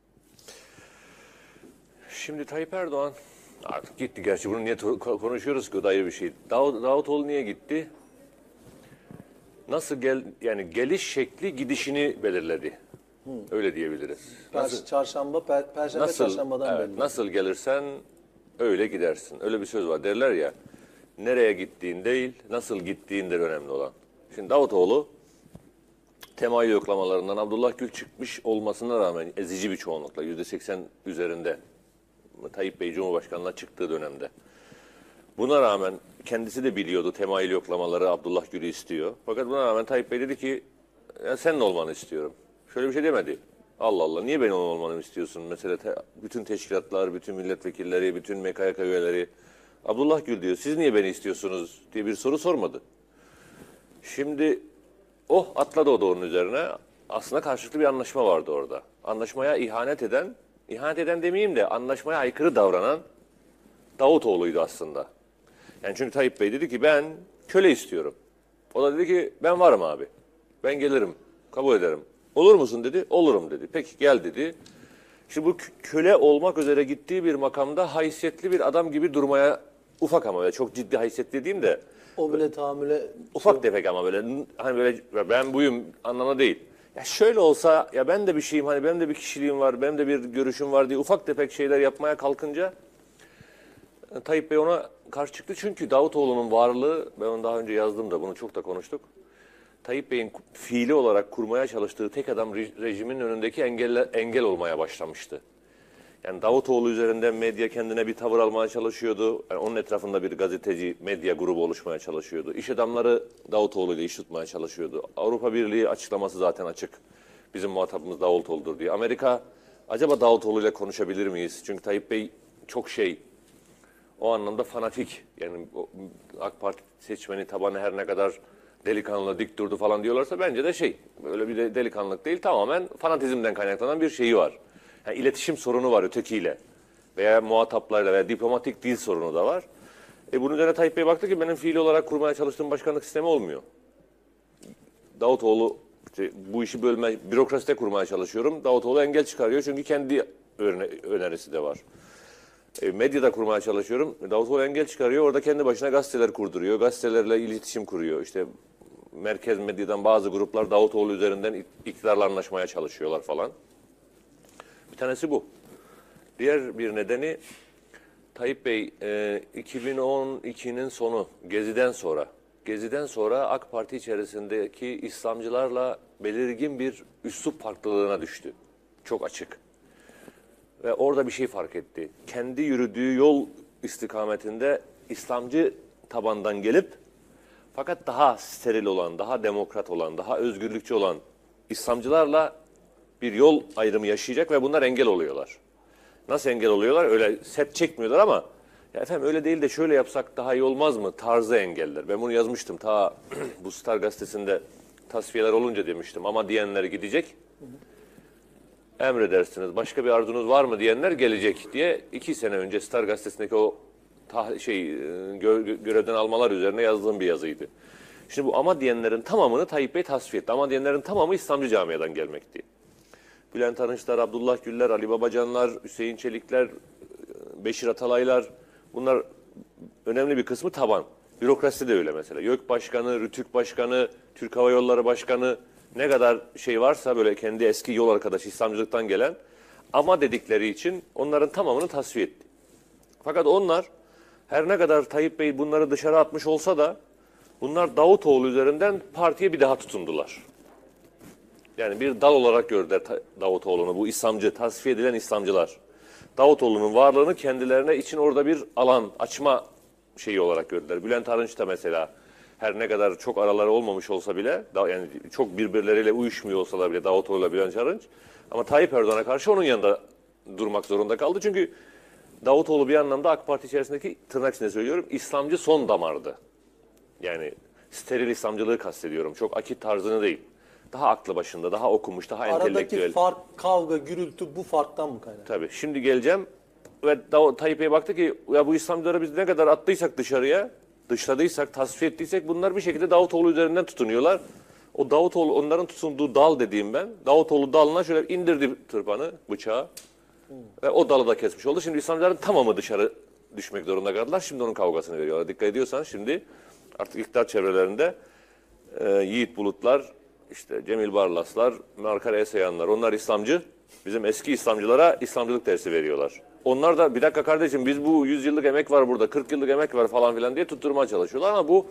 Şimdi Tayyip Erdoğan artık gitti. Gerçi bunu niye konuşuyoruz ki o da ayrı bir şey. Dav Davutoğlu niye gitti? Nasıl gel yani geliş şekli gidişini belirledi. Hmm. Öyle diyebiliriz. Nasıl, çarşamba, per, perşembe, nasıl, çarşambadan evet, belli. Nasıl gelirsen öyle gidersin. Öyle bir söz var. Derler ya, nereye gittiğin değil, nasıl gittiğindir önemli olan. Şimdi Davutoğlu temayül yoklamalarından Abdullah Gül çıkmış olmasına rağmen ezici bir çoğunlukla yüzde seksen üzerinde Tayyip Bey Cumhurbaşkanı'na çıktığı dönemde. Buna rağmen kendisi de biliyordu temayül yoklamaları Abdullah Gül'ü istiyor. Fakat buna rağmen Tayyip Bey dedi ki ya sen de olmanı istiyorum. Şöyle bir şey demedi. Allah Allah niye benim olmanı istiyorsun? Mesela te, bütün teşkilatlar, bütün milletvekilleri, bütün M K Y K üyeleri Abdullah Gül diyor. Siz niye beni istiyorsunuz diye bir soru sormadı. Şimdi oh atladı o da onun üzerine. Aslında karşılıklı bir anlaşma vardı orada. Anlaşmaya ihanet eden, ihanet eden demeyeyim de anlaşmaya aykırı davranan Davutoğlu'ydu aslında. Yani çünkü Tayyip Bey dedi ki ben köle istiyorum. O da dedi ki ben varım abi. Ben gelirim, kabul ederim. Olur musun dedi. Olurum dedi. Peki gel dedi. Şimdi bu köle olmak üzere gittiği bir makamda haysiyetli bir adam gibi durmaya ufak ama böyle çok ciddi haysiyetli dediğim de O bile tahammüle... ufak şey, tefek ama böyle hani böyle ben buyum anlamına değil. Ya şöyle olsa ya ben de bir şeyim hani benim de bir kişiliğim var, benim de bir görüşüm var diye ufak tefek şeyler yapmaya kalkınca Tayyip Bey ona karşı çıktı. Çünkü Davutoğlu'nun varlığı, ben onu daha önce yazdım da bunu çok da konuştuk. Tayyip Bey'in fiili olarak kurmaya çalıştığı tek adam rejimin önündeki engel, engel olmaya başlamıştı. Yani Davutoğlu üzerinden medya kendine bir tavır almaya çalışıyordu. Yani onun etrafında bir gazeteci, medya grubu oluşmaya çalışıyordu. İş adamları Davutoğlu ile iş tutmaya çalışıyordu. Avrupa Birliği açıklaması zaten açık. Bizim muhatabımız Davutoğlu'dur diye. Amerika, acaba Davutoğlu ile konuşabilir miyiz? Çünkü Tayyip Bey çok şey, o anlamda fanatik. Yani AK Parti seçmeni tabanı her ne kadar delikanlı dik durdu falan diyorlarsa bence de şey, böyle bir de delikanlılık değil, tamamen fanatizmden kaynaklanan bir şeyi var. Yani iletişim sorunu var ötekiyle veya muhataplarla veya diplomatik dil sorunu da var. E bunun üzerine Tayyip Bey baktı ki benim fiili olarak kurmaya çalıştığım başkanlık sistemi olmuyor. Davutoğlu işte bu işi bölme, bürokraside kurmaya çalışıyorum. Davutoğlu engel çıkarıyor çünkü kendi önerisi de var. E, medyada kurmaya çalışıyorum. Davutoğlu engel çıkarıyor. Orada kendi başına gazeteler kurduruyor. Gazetelerle iletişim kuruyor. İşte merkez medyadan bazı gruplar Davutoğlu üzerinden iktidarla anlaşmaya çalışıyorlar falan. Bir tanesi bu. Diğer bir nedeni Tayyip Bey e, iki bin on ikinin sonu Gezi'den sonra Gezi'den sonra AK Parti içerisindeki İslamcılarla belirgin bir üslup farklılığına düştü. Çok açık. Ve orada bir şey fark etti. Kendi yürüdüğü yol istikametinde İslamcı tabandan gelip fakat daha steril olan, daha demokrat olan, daha özgürlükçü olan İslamcılarla bir yol ayrımı yaşayacak ve bunlar engel oluyorlar. Nasıl engel oluyorlar? Öyle set çekmiyorlar ama ya efendim öyle değil de şöyle yapsak daha iyi olmaz mı? Tarzı engeller. Ben bunu yazmıştım. Ta bu Star gazetesinde tasfiyeler olunca demiştim ama diyenler gidecek. Emredersiniz. Başka bir arzunuz var mı diyenler gelecek diye iki sene önce Star gazetesindeki o ta, şey gö, görevden almalar üzerine yazdığım bir yazıydı. Şimdi bu ama diyenlerin tamamını Tayyip Bey tasfiye etti. Ama diyenlerin tamamı İslamcı camiadan gelmekti. Bülent Arınçlar, Abdullah Gül'ler, Ali Babacanlar, Hüseyin Çelikler, Beşir Atalaylar, bunlar önemli bir kısmı taban. Bürokrasi de öyle mesela. YÖK Başkanı, RÜTÜK Başkanı, Türk Hava Yolları Başkanı, ne kadar şey varsa böyle kendi eski yol arkadaşı İslamcılıktan gelen ama dedikleri için onların tamamını tasfiye etti. Fakat onlar her ne kadar Tayyip Bey bunları dışarı atmış olsa da bunlar Davutoğlu üzerinden partiye bir daha tutundular. Yani bir dal olarak gördüler Davutoğlu'nu, bu İslamcı, tasfiye edilen İslamcılar. Davutoğlu'nun varlığını kendilerine için orada bir alan açma şeyi olarak gördüler. Bülent Arınç da mesela her ne kadar çok araları olmamış olsa bile, yani çok birbirleriyle uyuşmuyor olsalar bile Davutoğlu'yla Bülent Arınç, ama Tayyip Erdoğan'a karşı onun yanında durmak zorunda kaldı. Çünkü Davutoğlu bir anlamda AK Parti içerisindeki, tırnak içinde söylüyorum, İslamcı son damardı. Yani steril İslamcılığı kastediyorum. Çok akit tarzını değil. Daha aklı başında, daha okumuş, daha entelektüel. Aradaki fark, kavga, gürültü bu farktan mı kaynaklı? Tabii. Şimdi geleceğim ve Tayyip Bey baktı ki ya bu İslamcıları biz ne kadar attıysak dışarıya, dışladıysak, tasfiye ettiysek bunlar bir şekilde Davutoğlu üzerinden tutunuyorlar. O Davutoğlu, onların tutunduğu dal dediğim ben, Davutoğlu dalına şöyle indirdi tırpanı, bıçağı hmm. ve o dalı da kesmiş oldu. Şimdi İslamcıların tamamı dışarı düşmek zorunda kaldılar. Şimdi onun kavgasını veriyorlar. Dikkat ediyorsan şimdi artık iktidar çevrelerinde e, Yiğit Bulutlar, İşte Cemil Barlaslar, Markar Esayanlar, onlar İslamcı. Bizim eski İslamcılara İslamcılık dersi veriyorlar. Onlar da bir dakika kardeşim biz bu yüz yıllık emek var burada, kırk yıllık emek var falan filan diye tutturmaya çalışıyorlar ama bu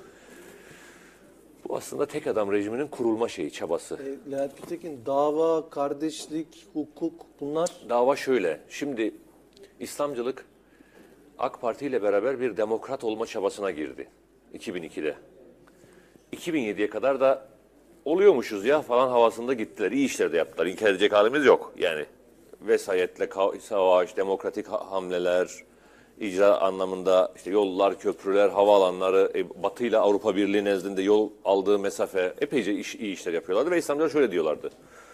bu aslında tek adam rejiminin kurulma şeyi, çabası. E, Levent Gültekin, dava, kardeşlik, hukuk bunlar? Dava şöyle, şimdi İslamcılık AK Parti ile beraber bir demokrat olma çabasına girdi iki bin ikide. iki bin yediye kadar da oluyormuşuz ya falan havasında gittiler. İyi işler de yaptılar. İnkar edecek halimiz yok. Yani vesayetle savaş, demokratik hamleler, icra anlamında işte yollar, köprüler, havaalanları, e, Batı ile Avrupa Birliği nezdinde yol aldığı mesafe epeyce iş, iyi işler yapıyorlardı. Ve İslamcılar şöyle diyorlardı.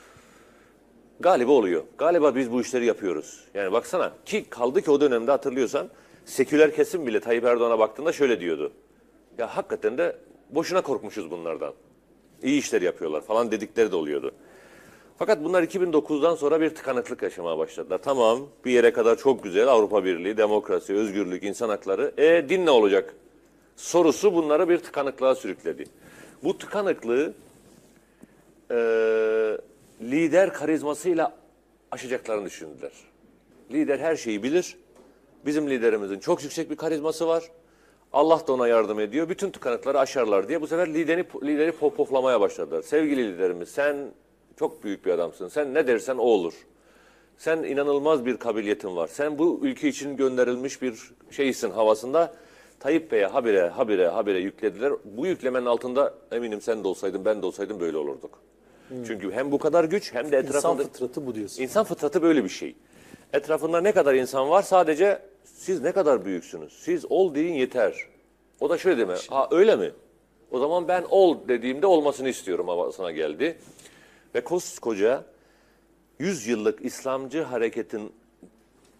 Galiba oluyor. Galiba biz bu işleri yapıyoruz. Yani baksana ki kaldı ki o dönemde hatırlıyorsan seküler kesim bile Tayyip Erdoğan'a baktığında şöyle diyordu. Ya hakikaten de boşuna korkmuşuz bunlardan. İyi işler yapıyorlar falan dedikleri de oluyordu. Fakat bunlar iki bin dokuzdan sonra bir tıkanıklık yaşamaya başladılar. Tamam bir yere kadar çok güzel Avrupa Birliği, demokrasi, özgürlük, insan hakları. E din ne olacak? Sorusu bunları bir tıkanıklığa sürükledi. Bu tıkanıklığı e, lider karizmasıyla aşacaklarını düşündüler. Lider her şeyi bilir. Bizim liderimizin çok yüksek bir karizması var. Allah da ona yardım ediyor. Bütün tıkanıkları aşarlar diye bu sefer lideri, lideri popoflamaya başladılar. Sevgili liderimiz sen çok büyük bir adamsın. Sen ne dersen o olur. Sen inanılmaz bir kabiliyetin var. Sen bu ülke için gönderilmiş bir şeysin havasında. Tayyip Bey'e habire habire habire yüklediler. Bu yüklemenin altında eminim sen de olsaydın ben de olsaydım böyle olurduk. Hmm. Çünkü hem bu kadar güç hem de etrafında... İnsan fıtratı bu diyorsun. İnsan fıtratı böyle bir şey. Etrafında ne kadar insan var sadece siz ne kadar büyüksünüz. Siz ol deyin yeter. O da şöyle deme. Ha öyle mi? O zaman ben ol dediğimde olmasını istiyorum havasına geldi. Ve koskoca yüz yıllık İslamcı hareketin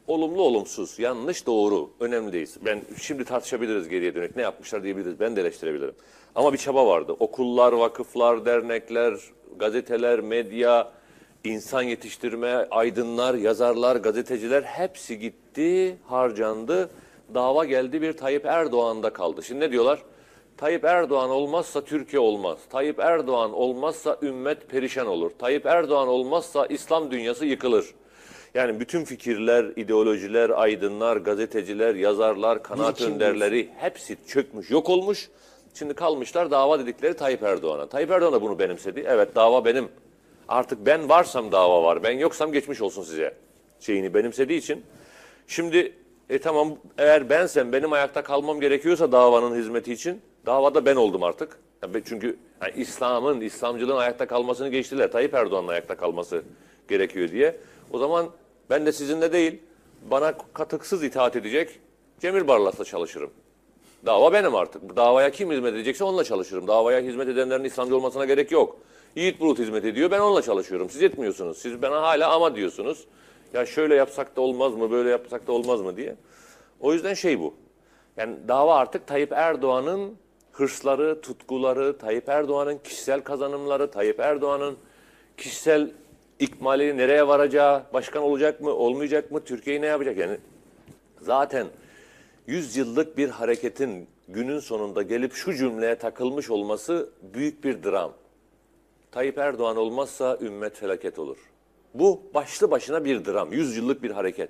olumlu olumsuz, yanlış doğru, önemli değil. Ben şimdi tartışabiliriz geriye dönük, ne yapmışlar diyebiliriz, ben de eleştirebilirim. Ama bir çaba vardı. Okullar, vakıflar, dernekler, gazeteler, medya, insan yetiştirme, aydınlar, yazarlar, gazeteciler hepsi gitti, harcandı. Dava geldi, bir Tayyip Erdoğan'da kaldı. Şimdi ne diyorlar? Tayyip Erdoğan olmazsa Türkiye olmaz. Tayyip Erdoğan olmazsa ümmet perişan olur. Tayyip Erdoğan olmazsa İslam dünyası yıkılır. Yani bütün fikirler, ideolojiler, aydınlar, gazeteciler, yazarlar, kanaat önderleri hepsi çökmüş, yok olmuş. Şimdi kalmışlar dava dedikleri Tayyip Erdoğan'a. Tayyip Erdoğan da bunu benimsedi. Evet, dava benim. Artık ben varsam dava var. Ben yoksam geçmiş olsun size şeyini benimsediği için. Şimdi e tamam, eğer bensem, benim ayakta kalmam gerekiyorsa davanın hizmeti için, davada ben oldum artık. Çünkü yani İslam'ın, İslamcılığın ayakta kalmasını geçtiler. Tayyip Erdoğan'ın ayakta kalması gerekiyor diye. O zaman ben de sizinle değil, bana katıksız itaat edecek Cemil Barlas'la çalışırım. Dava benim artık. Davaya kim hizmet edecekse onunla çalışırım. Davaya hizmet edenlerin İslamcı olmasına gerek yok. Yiğit Bulut hizmet ediyor, ben onunla çalışıyorum. Siz etmiyorsunuz. Siz bana hala ama diyorsunuz. Ya şöyle yapsak da olmaz mı, böyle yapsak da olmaz mı diye. O yüzden şey bu. Yani dava artık Tayyip Erdoğan'ın hırsları, tutkuları, Tayyip Erdoğan'ın kişisel kazanımları, Tayyip Erdoğan'ın kişisel ikmali, nereye varacağı, başkan olacak mı, olmayacak mı, Türkiye'yi ne yapacak? Yani zaten yüz yıllık bir hareketin günün sonunda gelip şu cümleye takılmış olması büyük bir dram. Tayyip Erdoğan olmazsa ümmet felaket olur. Bu başlı başına bir dram, yüz yıllık bir hareket.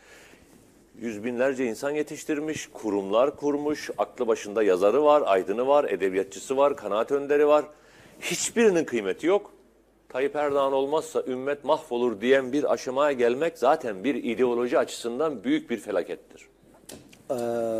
Yüz binlerce insan yetiştirmiş, kurumlar kurmuş, aklı başında yazarı var, aydını var, edebiyatçısı var, kanaat önderi var. Hiçbirinin kıymeti yok. Tayyip Erdoğan olmazsa ümmet mahvolur diyen bir aşamaya gelmek zaten bir ideoloji açısından büyük bir felakettir. Ee,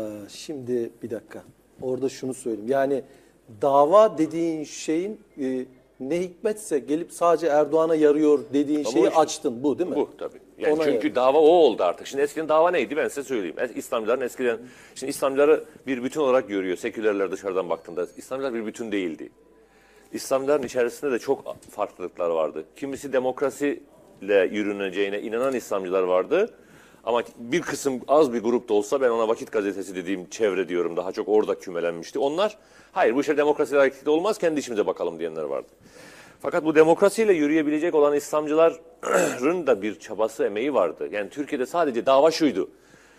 şimdi bir dakika. Orada şunu söyleyeyim. Yani dava dediğin şeyin e, ne hikmetse gelip sadece Erdoğan'a yarıyor dediğin Ama şeyi işte, açtın. Bu değil mi? Bu tabii. Yani Ona çünkü yarıyor. dava o oldu artık. Şimdi eskiden dava neydi ben size söyleyeyim. Es- İslamcıların eskiden, şimdi İslamcıları bir bütün olarak görüyor. Sekülerler dışarıdan baktığında. İslamcılar bir bütün değildi. İslamcıların içerisinde de çok farklılıklar vardı. Kimisi demokrasiyle yürüneceğine inanan İslamcılar vardı. Ama bir kısım, az bir grup da olsa, ben ona Vakit Gazetesi dediğim çevre diyorum, daha çok orada kümelenmişti. Onlar, hayır bu işler demokrasiyle hareketli olmaz, kendi işimize bakalım diyenler vardı. Fakat bu demokrasiyle yürüyebilecek olan İslamcıların da bir çabası, emeği vardı. Yani Türkiye'de sadece dava şuydu.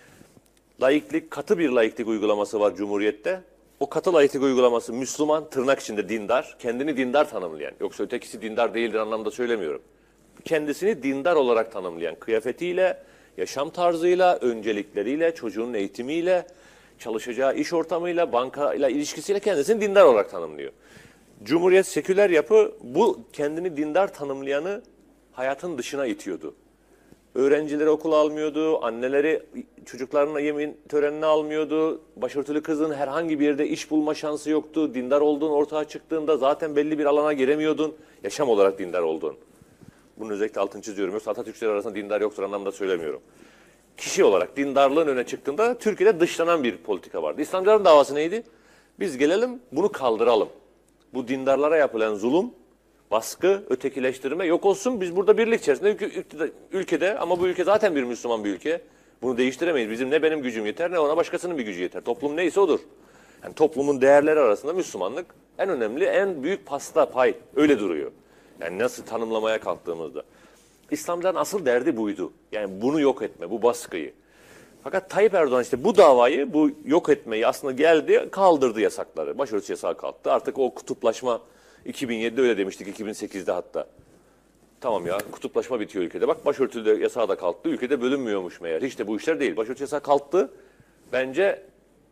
Laiklik, katı bir laiklik uygulaması var Cumhuriyet'te. O katı laiklik uygulaması Müslüman, tırnak içinde dindar, kendini dindar tanımlayan. Yoksa ötekisi dindar değildir anlamda söylemiyorum. Kendisini dindar olarak tanımlayan, kıyafetiyle, yaşam tarzıyla, öncelikleriyle, çocuğun eğitimiyle, çalışacağı iş ortamıyla, bankayla ilişkisiyle kendisini dindar olarak tanımlıyor. Cumhuriyet, seküler yapı bu kendini dindar tanımlayanı hayatın dışına itiyordu. Öğrencileri okula almıyordu, anneleri çocuklarına yemin törenine almıyordu, başörtülü kızın herhangi bir yerde iş bulma şansı yoktu, dindar olduğun ortaya çıktığında zaten belli bir alana giremiyordun, yaşam olarak dindar oldun. Bunun özellikle altını çiziyorum, yoksa Atatürkçüler arasında dindar yoktur anlamda söylemiyorum. Kişi olarak dindarlığın öne çıktığında Türkiye'de dışlanan bir politika vardı. İslamcıların davası neydi? Biz gelelim bunu kaldıralım. Bu dindarlara yapılan zulüm, baskı, ötekileştirme yok olsun. Biz burada birlik içerisinde ülke, ülkede, ama bu ülke zaten bir Müslüman bir ülke. Bunu değiştiremeyiz. Bizim ne benim gücüm yeter ne ona başkasının bir gücü yeter. Toplum neyse odur. Yani toplumun değerleri arasında Müslümanlık en önemli, en büyük pasta, pay. Öyle duruyor. Yani nasıl tanımlamaya kalktığımızda. İslamcıların asıl derdi buydu. Yani bunu yok etme, bu baskıyı. Fakat Tayyip Erdoğan işte bu davayı, bu yok etmeyi aslında geldi, kaldırdı yasakları. Başörtüsü yasağı kalktı. Artık o kutuplaşma, iki bin yedide öyle demiştik, iki bin sekizde hatta. Tamam ya, kutuplaşma bitiyor ülkede. Bak başörtü de yasağı da kalktı. Ülkede bölünmüyormuş meğer. Hiç de bu işler değil. Başörtüsü yasağı kalktı. Bence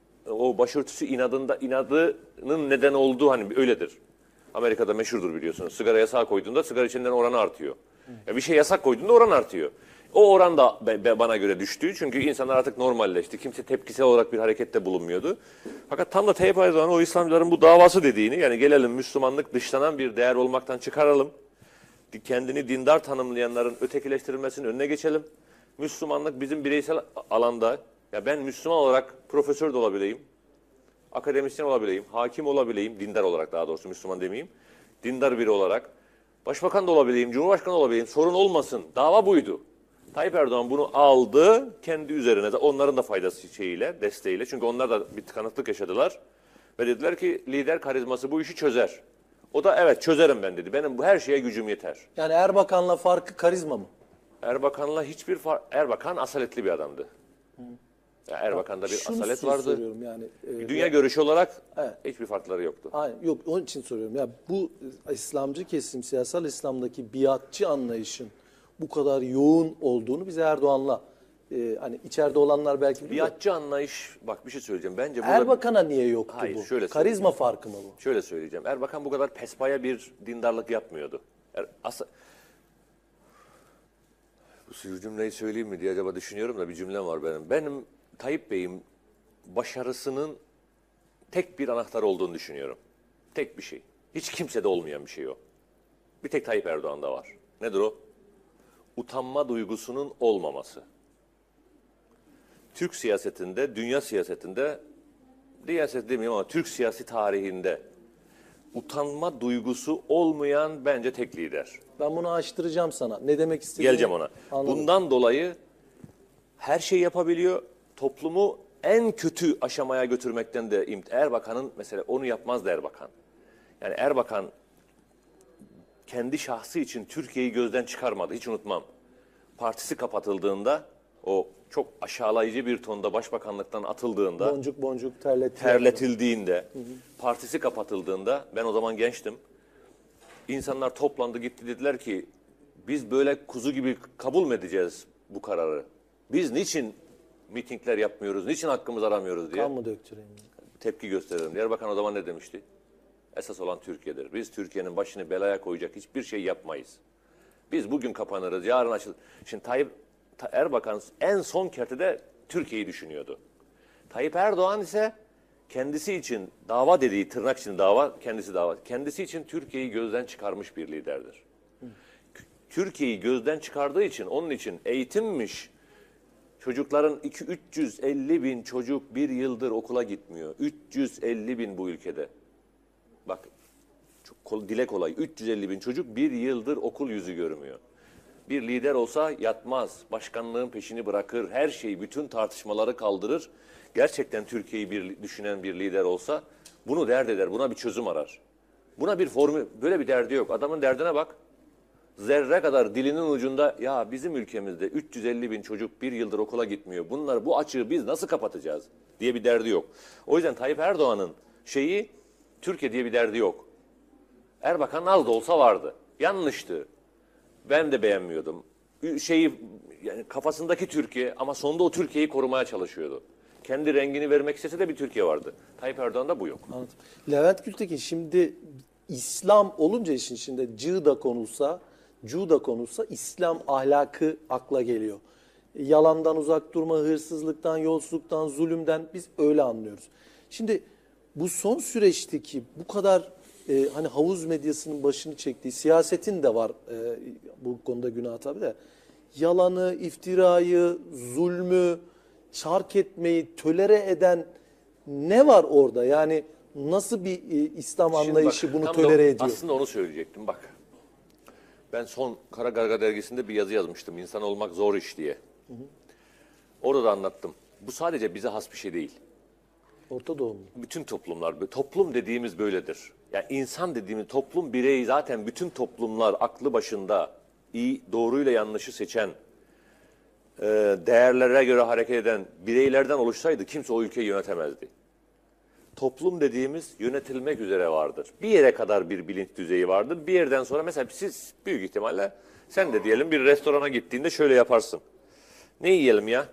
o başörtüsü inadında, inadının neden olduğu hani öyledir. Amerika'da meşhurdur biliyorsunuz. Sigara yasağı koyduğunda sigara içenlerin oranı artıyor. Ya bir şey yasak koyduğunda oran artıyor. O oran da bana göre düştü. Çünkü insanlar artık normalleşti. Kimse tepkisel olarak bir harekette bulunmuyordu. Fakat tam da Tayyip Erdoğan o İslamcıların bu davası dediğini, yani gelelim Müslümanlık dışlanan bir değer olmaktan çıkaralım. Kendini dindar tanımlayanların ötekileştirilmesinin önüne geçelim. Müslümanlık bizim bireysel alanda, ya ben Müslüman olarak profesör de olabileyim, akademisyen olabileyim, hakim olabileyim, dindar olarak daha doğrusu Müslüman demeyeyim, dindar biri olarak, başbakan da olabileyim, cumhurbaşkanı olabileyim, sorun olmasın. Dava buydu. Tayyip Erdoğan bunu aldı kendi üzerine de, onların da faydası şeyiyle, desteğiyle. Çünkü onlar da bir tıkanıklık yaşadılar. Ve dediler ki lider karizması bu işi çözer. O da evet çözerim ben dedi. Benim bu her şeye gücüm yeter. Yani Erbakan'la farkı karizma mı? Erbakan'la hiçbir fark... Erbakan asaletli bir adamdı. Ya Erbakan'da bir Şunu asalet size vardı. soruyorum yani. e, Dünya görüşü olarak Evet. hiçbir farkları yoktu. Aynen, yok onun için soruyorum. Ya bu İslamcı kesim, siyasal İslam'daki biatçı anlayışın bu kadar yoğun olduğunu bize Erdoğan'la e, hani içeride olanlar belki biliyor. Biatçı anlayış, bak bir şey söyleyeceğim. Bence burada Erbakan'a niye yoktu Hayır, bu? şöyle Karizma farkı mı bu? şöyle söyleyeceğim. Erbakan bu kadar pespaya bir dindarlık yapmıyordu. Er, asa... Bu sürü cümleyi söyleyeyim mi diye acaba düşünüyorum da bir cümlem var benim. Benim Tayyip Bey'in başarısının tek bir anahtar olduğunu düşünüyorum. Tek bir şey. Hiç kimsede olmayan bir şey o. Bir tek Tayyip Erdoğan'da var. Nedir o? Utanma duygusunun olmaması. Türk siyasetinde, dünya siyasetinde, dünya siyaseti demeyeyim ama Türk siyasi tarihinde utanma duygusu olmayan bence tek lider. Ben bunu açtıracağım sana. Ne demek istediğini Geleceğim ona. anladım. Bundan dolayı her şeyi yapabiliyor. Toplumu en kötü aşamaya götürmekten de imt- Erbakan'ın mesela onu yapmazdı Erbakan. Yani Erbakan kendi şahsı için Türkiye'yi gözden çıkarmadı. Hiç unutmam. Partisi kapatıldığında, o çok aşağılayıcı bir tonda başbakanlıktan atıldığında, Boncuk boncuk terletti. terletildiğinde, partisi kapatıldığında, ben o zaman gençtim. İnsanlar toplandı gitti, dediler ki biz böyle kuzu gibi kabul mü edeceğiz bu kararı? Biz niçin mitingler yapmıyoruz, niçin hakkımızı aramıyoruz diye Kan mı döktüreyim? tepki gösterelim. Erbakan o zaman ne demişti? Esas olan Türkiye'dir. Biz Türkiye'nin başını belaya koyacak hiçbir şey yapmayız. Biz bugün kapanırız, yarın açılır. Şimdi Tayyip Ta- Erbakan en son kertede Türkiye'yi düşünüyordu. Tayyip Erdoğan ise kendisi için dava dediği, tırnak için dava, kendisi dava. Kendisi için Türkiye'yi gözden çıkarmış bir liderdir. Türkiye'yi gözden çıkardığı için, onun için eğitimmiş. Çocukların iki üç yüz elli bin çocuk bir yıldır okula gitmiyor. üç yüz elli bin bu ülkede. Bak çok kol, dile kolay. üç yüz elli bin çocuk bir yıldır okul yüzü görmüyor. Bir lider olsa yatmaz. Başkanlığın peşini bırakır. Her şeyi, bütün tartışmaları kaldırır. Gerçekten Türkiye'yi bir düşünen bir lider olsa bunu dert eder. Buna bir çözüm arar. Buna bir formül, böyle bir derdi yok. Adamın derdine bak. Zerre kadar dilinin ucunda ya bizim ülkemizde üç yüz elli bin çocuk bir yıldır okula gitmiyor. Bunlar bu açığı biz nasıl kapatacağız diye bir derdi yok. O yüzden Tayyip Erdoğan'ın şeyi Türkiye diye bir derdi yok. Erbakan az da olsa vardı. Yanlıştı. Ben de beğenmiyordum. Şeyi yani kafasındaki Türkiye ama sonunda o Türkiye'yi korumaya çalışıyordu. Kendi rengini vermek istese de bir Türkiye vardı. Tayyip Erdoğan'da bu yok. Anladım. Levent Gültekin şimdi İslam olunca işin içinde cı da konulsa, cu da konulsa İslam ahlakı akla geliyor. Yalandan uzak durma, hırsızlıktan, yolsuzluktan, zulümden biz öyle anlıyoruz. Şimdi bu son süreçteki bu kadar e, hani havuz medyasının başını çektiği, siyasetin de var e, bu konuda günah tabii de, yalanı, iftirayı, zulmü, çark etmeyi tölere eden ne var orada? Yani nasıl bir e, İslam Şimdi anlayışı bak, bunu tam da tölere ediyor? Aslında onu söyleyecektim bak. Ben son Kara Garga dergisinde bir yazı yazmıştım. İnsan olmak zor iş diye. Hı hı. Orada da anlattım. Bu sadece bize has bir şey değil. Orta Doğu mu? Bütün toplumlar, toplum dediğimiz böyledir. Yani insan dediğimiz toplum bireyi zaten bütün toplumlar aklı başında iyi, doğruyla yanlışı seçen, e, değerlere göre hareket eden bireylerden oluşsaydı kimse o ülkeyi yönetemezdi. Toplum dediğimiz yönetilmek üzere vardır. Bir yere kadar bir bilinç düzeyi vardır. Bir yerden sonra mesela siz büyük ihtimalle sen de diyelim bir restorana gittiğinde şöyle yaparsın. Ne yiyelim ya?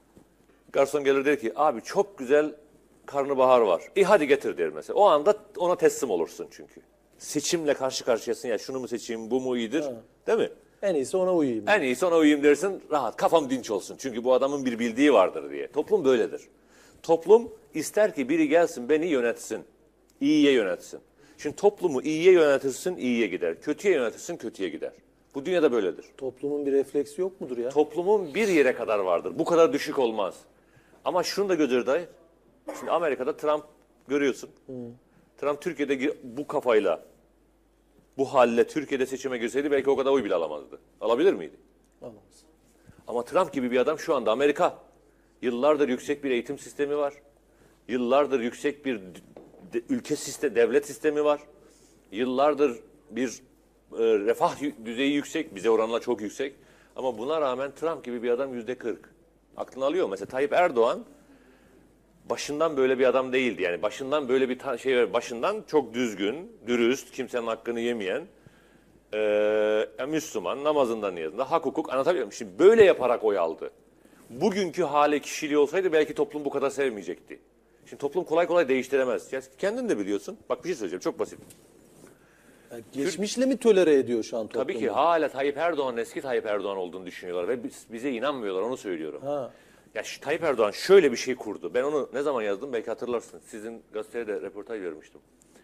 Garson gelir der ki abi çok güzel karnabahar var. İyi hadi getir der mesela. O anda ona teslim olursun çünkü. Seçimle karşı karşıyasın ya şunu mu seçeyim bu mu iyidir Ha. değil mi? En iyisi ona uyuyayım. En iyisi ona uyuyayım dersin rahat kafam dinç olsun. Çünkü bu adamın bir bildiği vardır diye. Toplum böyledir. Toplum ister ki biri gelsin beni yönetsin. İyiye yönetsin. Şimdi toplumu iyiye yönetirsin iyiye gider. Kötüye yönetirsin kötüye gider. Bu dünyada böyledir. Toplumun bir refleksi yok mudur ya? Toplumun bir yere kadar vardır. Bu kadar düşük olmaz. Ama şunu da göz ardı. Şimdi Amerika'da Trump görüyorsun. Hmm. Trump Türkiye'de bu kafayla, bu halle Türkiye'de seçime girseydi belki o kadar oy bile alamazdı. Alabilir miydi? Alamaz. Ama Trump gibi bir adam şu anda Amerika. Yıllardır yüksek bir eğitim sistemi var. Yıllardır yüksek bir de- ülke sistemi, devlet sistemi var. Yıllardır bir e, refah düzeyi yüksek, bize oranla çok yüksek. Ama buna rağmen Trump gibi bir adam yüzde kırk. Aklını alıyor. Mesela Tayyip Erdoğan başından böyle bir adam değildi. Yani başından böyle bir ta- şey, başından çok düzgün, dürüst, kimsenin hakkını yemeyen, e, Müslüman, namazından niyazında, hak hukuk, anlatabiliyor muyum? Şimdi böyle yaparak oy aldı. Bugünkü hali, kişiliği olsaydı belki toplum bu kadar sevmeyecekti. Şimdi toplum kolay kolay değiştiremez. Ya kendin de biliyorsun. Bak bir şey söyleyeceğim, çok basit. Yani geçmişle mi tolere ediyor şu an toplum? Tabii ki hala Tayyip Erdoğan'ın eski Tayyip Erdoğan olduğunu düşünüyorlar ve biz- bize inanmıyorlar, onu söylüyorum. Ha. Ya şu Tayyip Erdoğan şöyle bir şey kurdu. Ben onu ne zaman yazdım belki hatırlarsın. Sizin gazetede de röportaj vermiştim.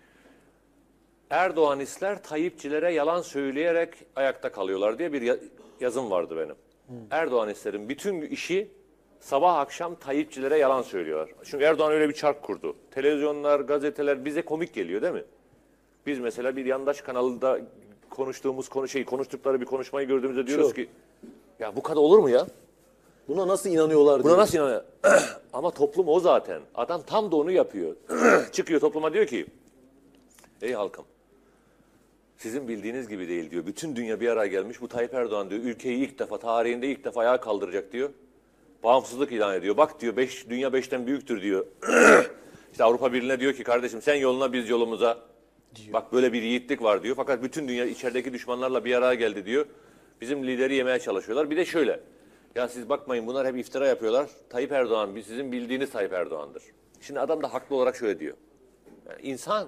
Erdoğanistler Tayyipçilere yalan söyleyerek ayakta kalıyorlar diye bir ya- yazım vardı benim. Erdoğanistlerin bütün işi sabah akşam Tayyipçilere yalan söylüyorlar. Çünkü Erdoğan öyle bir çark kurdu. Televizyonlar, gazeteler bize komik geliyor değil mi? Biz mesela bir yandaş kanalında konuştuğumuz konu şey konuştukları bir konuşmayı gördüğümüzde diyoruz Çok. ki ya bu kadar olur mu ya? Buna nasıl inanıyorlar Buna diyor. nasıl inanıyor? Ama toplum o zaten. Adam tam da onu yapıyor. Çıkıyor topluma diyor ki ey halkım sizin bildiğiniz gibi değil diyor. Bütün dünya bir araya gelmiş. Bu Tayyip Erdoğan diyor ülkeyi ilk defa tarihinde ilk defa ayağa kaldıracak diyor. Bağımsızlık ilan ediyor. Bak diyor beş, dünya beşten büyüktür diyor. İşte Avrupa Birliği'ne diyor ki kardeşim sen yoluna biz yolumuza. Diyor. Bak böyle bir yiğitlik var diyor. Fakat bütün dünya içerideki düşmanlarla bir araya geldi diyor. Bizim lideri yemeye çalışıyorlar. Bir de şöyle. Ya siz bakmayın bunlar hep iftira yapıyorlar. Tayyip Erdoğan sizin bildiğiniz Tayyip Erdoğan'dır. Şimdi adam da haklı olarak şöyle diyor. Yani insan.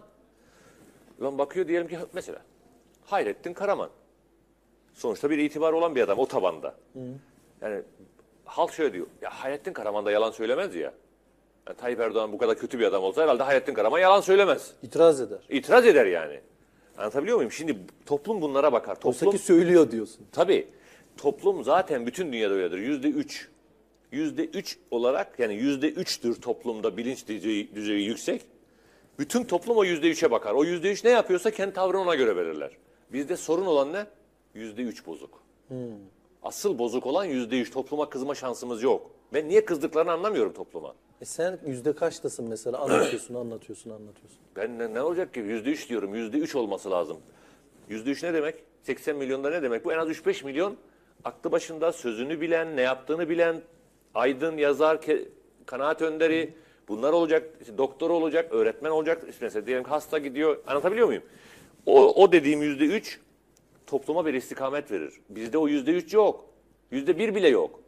Ulan bakıyor diyelim ki mesela Hayrettin Karaman. Sonuçta bir itibar olan bir adam o tabanda. Hı. Yani halk şöyle diyor. Ya Hayrettin Karaman da yalan söylemez ya. Yani Tayyip Erdoğan bu kadar kötü bir adam olsa herhalde Hayrettin Karaman yalan söylemez. İtiraz eder. İtiraz eder yani. Anlatabiliyor muyum? Şimdi toplum bunlara bakar. Toplum, Oysa ki söylüyor diyorsun. tabii. Toplum zaten bütün dünyada öyledir. Yüzde üç. Yüzde üç olarak yani yüzde üçtür toplumda bilinç düzeyi, düzeyi yüksek. Bütün toplum o yüzde üçe bakar. O yüzde üç ne yapıyorsa kendi tavrını ona göre belirler. Bizde sorun olan ne? Yüzde üç bozuk. Hmm. Asıl bozuk olan yüzde üç. Topluma kızma şansımız yok. Ben niye kızdıklarını anlamıyorum topluma. E sen yüzde kaçtasın mesela? Anlatıyorsun, anlatıyorsun, anlatıyorsun. Ben ne, ne olacak ki? Yüzde üç diyorum. Yüzde üç olması lazım. Yüzde üç ne demek? seksen milyonda ne demek? Bu en az üç beş milyon aklı başında sözünü bilen, ne yaptığını bilen, aydın, yazar, ke, kanaat önderi, bunlar olacak, işte doktor olacak, öğretmen olacak. İşte mesela diyelim ki hasta gidiyor. Anlatabiliyor muyum? O, o dediğim yüzde üç topluma bir istikamet verir. Bizde o yüzde üç yok. Yüzde bir bile yok.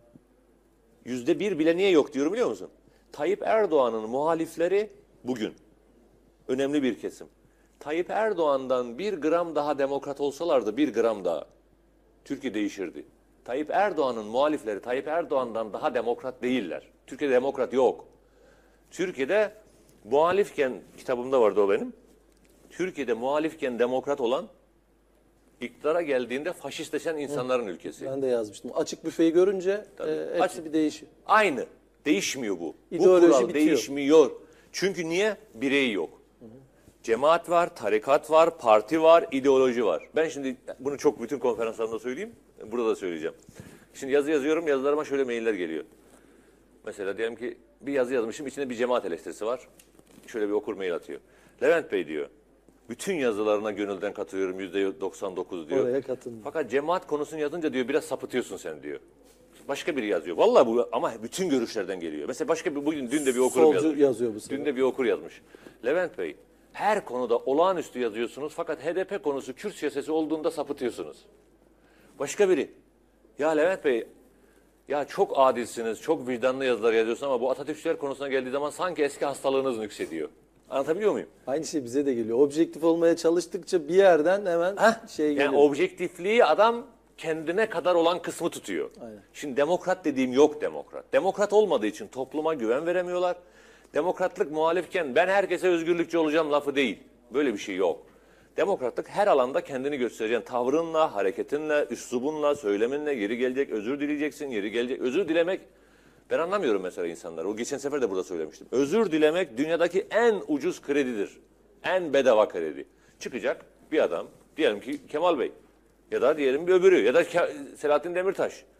Yüzde bir bile niye yok diyorum biliyor musun? Tayyip Erdoğan'ın muhalifleri bugün önemli bir kesim. Tayyip Erdoğan'dan bir gram daha demokrat olsalardı bir gram daha Türkiye değişirdi. Tayyip Erdoğan'ın muhalifleri Tayyip Erdoğan'dan daha demokrat değiller. Türkiye'de demokrat yok. Türkiye'de muhalifken kitabımda vardı o benim. Türkiye'de muhalifken demokrat olan iktidara geldiğinde faşistleşen insanların ülkesi. Ben de yazmıştım. Açık büfeyi görünce e, hepsi Açık- bir değişiyor. Aynı. Değişmiyor bu. İdeoloji bu kural bitiyor. değişmiyor. Çünkü niye? Birey yok. Cemaat var, tarikat var, parti var, ideoloji var. Ben şimdi bunu çok bütün konferanslarımda söyleyeyim. Burada da söyleyeceğim. Şimdi yazı yazıyorum, yazılarıma şöyle mailler geliyor. Mesela diyelim ki bir yazı yazmışım, içinde bir cemaat eleştirisi var. Şöyle bir okur mail atıyor. Levent Bey diyor, bütün yazılarına gönülden katılıyorum, yüzde doksan dokuz diyor. Oraya katıldım. Fakat cemaat konusunu yazınca diyor biraz sapıtıyorsun sen diyor. Başka biri yazıyor. Vallahi bu ama bütün görüşlerden geliyor. Mesela başka bir bugün dün de bir okurum Solcu yazmış. yazıyor bu sefer. Dün de bir okur yazmış. Levent Bey, her konuda olağanüstü yazıyorsunuz fakat H D P konusu Kürt siyaseti olduğunda sapıtıyorsunuz. Başka biri. Ya Levent Bey, ya çok adilsiniz, çok vicdanlı yazılar yazıyorsunuz ama bu Atatürkçüler konusuna geldiği zaman sanki eski hastalığınız nüksediyor. Anlatabiliyor muyum? Aynı şey bize de geliyor. Objektif olmaya çalıştıkça bir yerden hemen Heh, şey geliyor. yani objektifliği adam kendine kadar olan kısmı tutuyor. Aynen. Şimdi demokrat dediğim yok demokrat. Demokrat olmadığı için topluma güven veremiyorlar. Demokratlık muhalifken ben herkese özgürlükçü olacağım lafı değil. Böyle bir şey yok. Demokratlık her alanda kendini göstereceğin tavrınla, hareketinle, üslubunla, söyleminle yeri gelecek, özür dileyeceksin, yeri gelecek. Özür dilemek, ben anlamıyorum mesela insanları. O geçen sefer de burada söylemiştim. Özür dilemek dünyadaki en ucuz kredidir. En bedava kredi. Çıkacak bir adam, diyelim ki Kemal Bey ya da diyelim bir öbürü ya da Selahattin Demirtaş.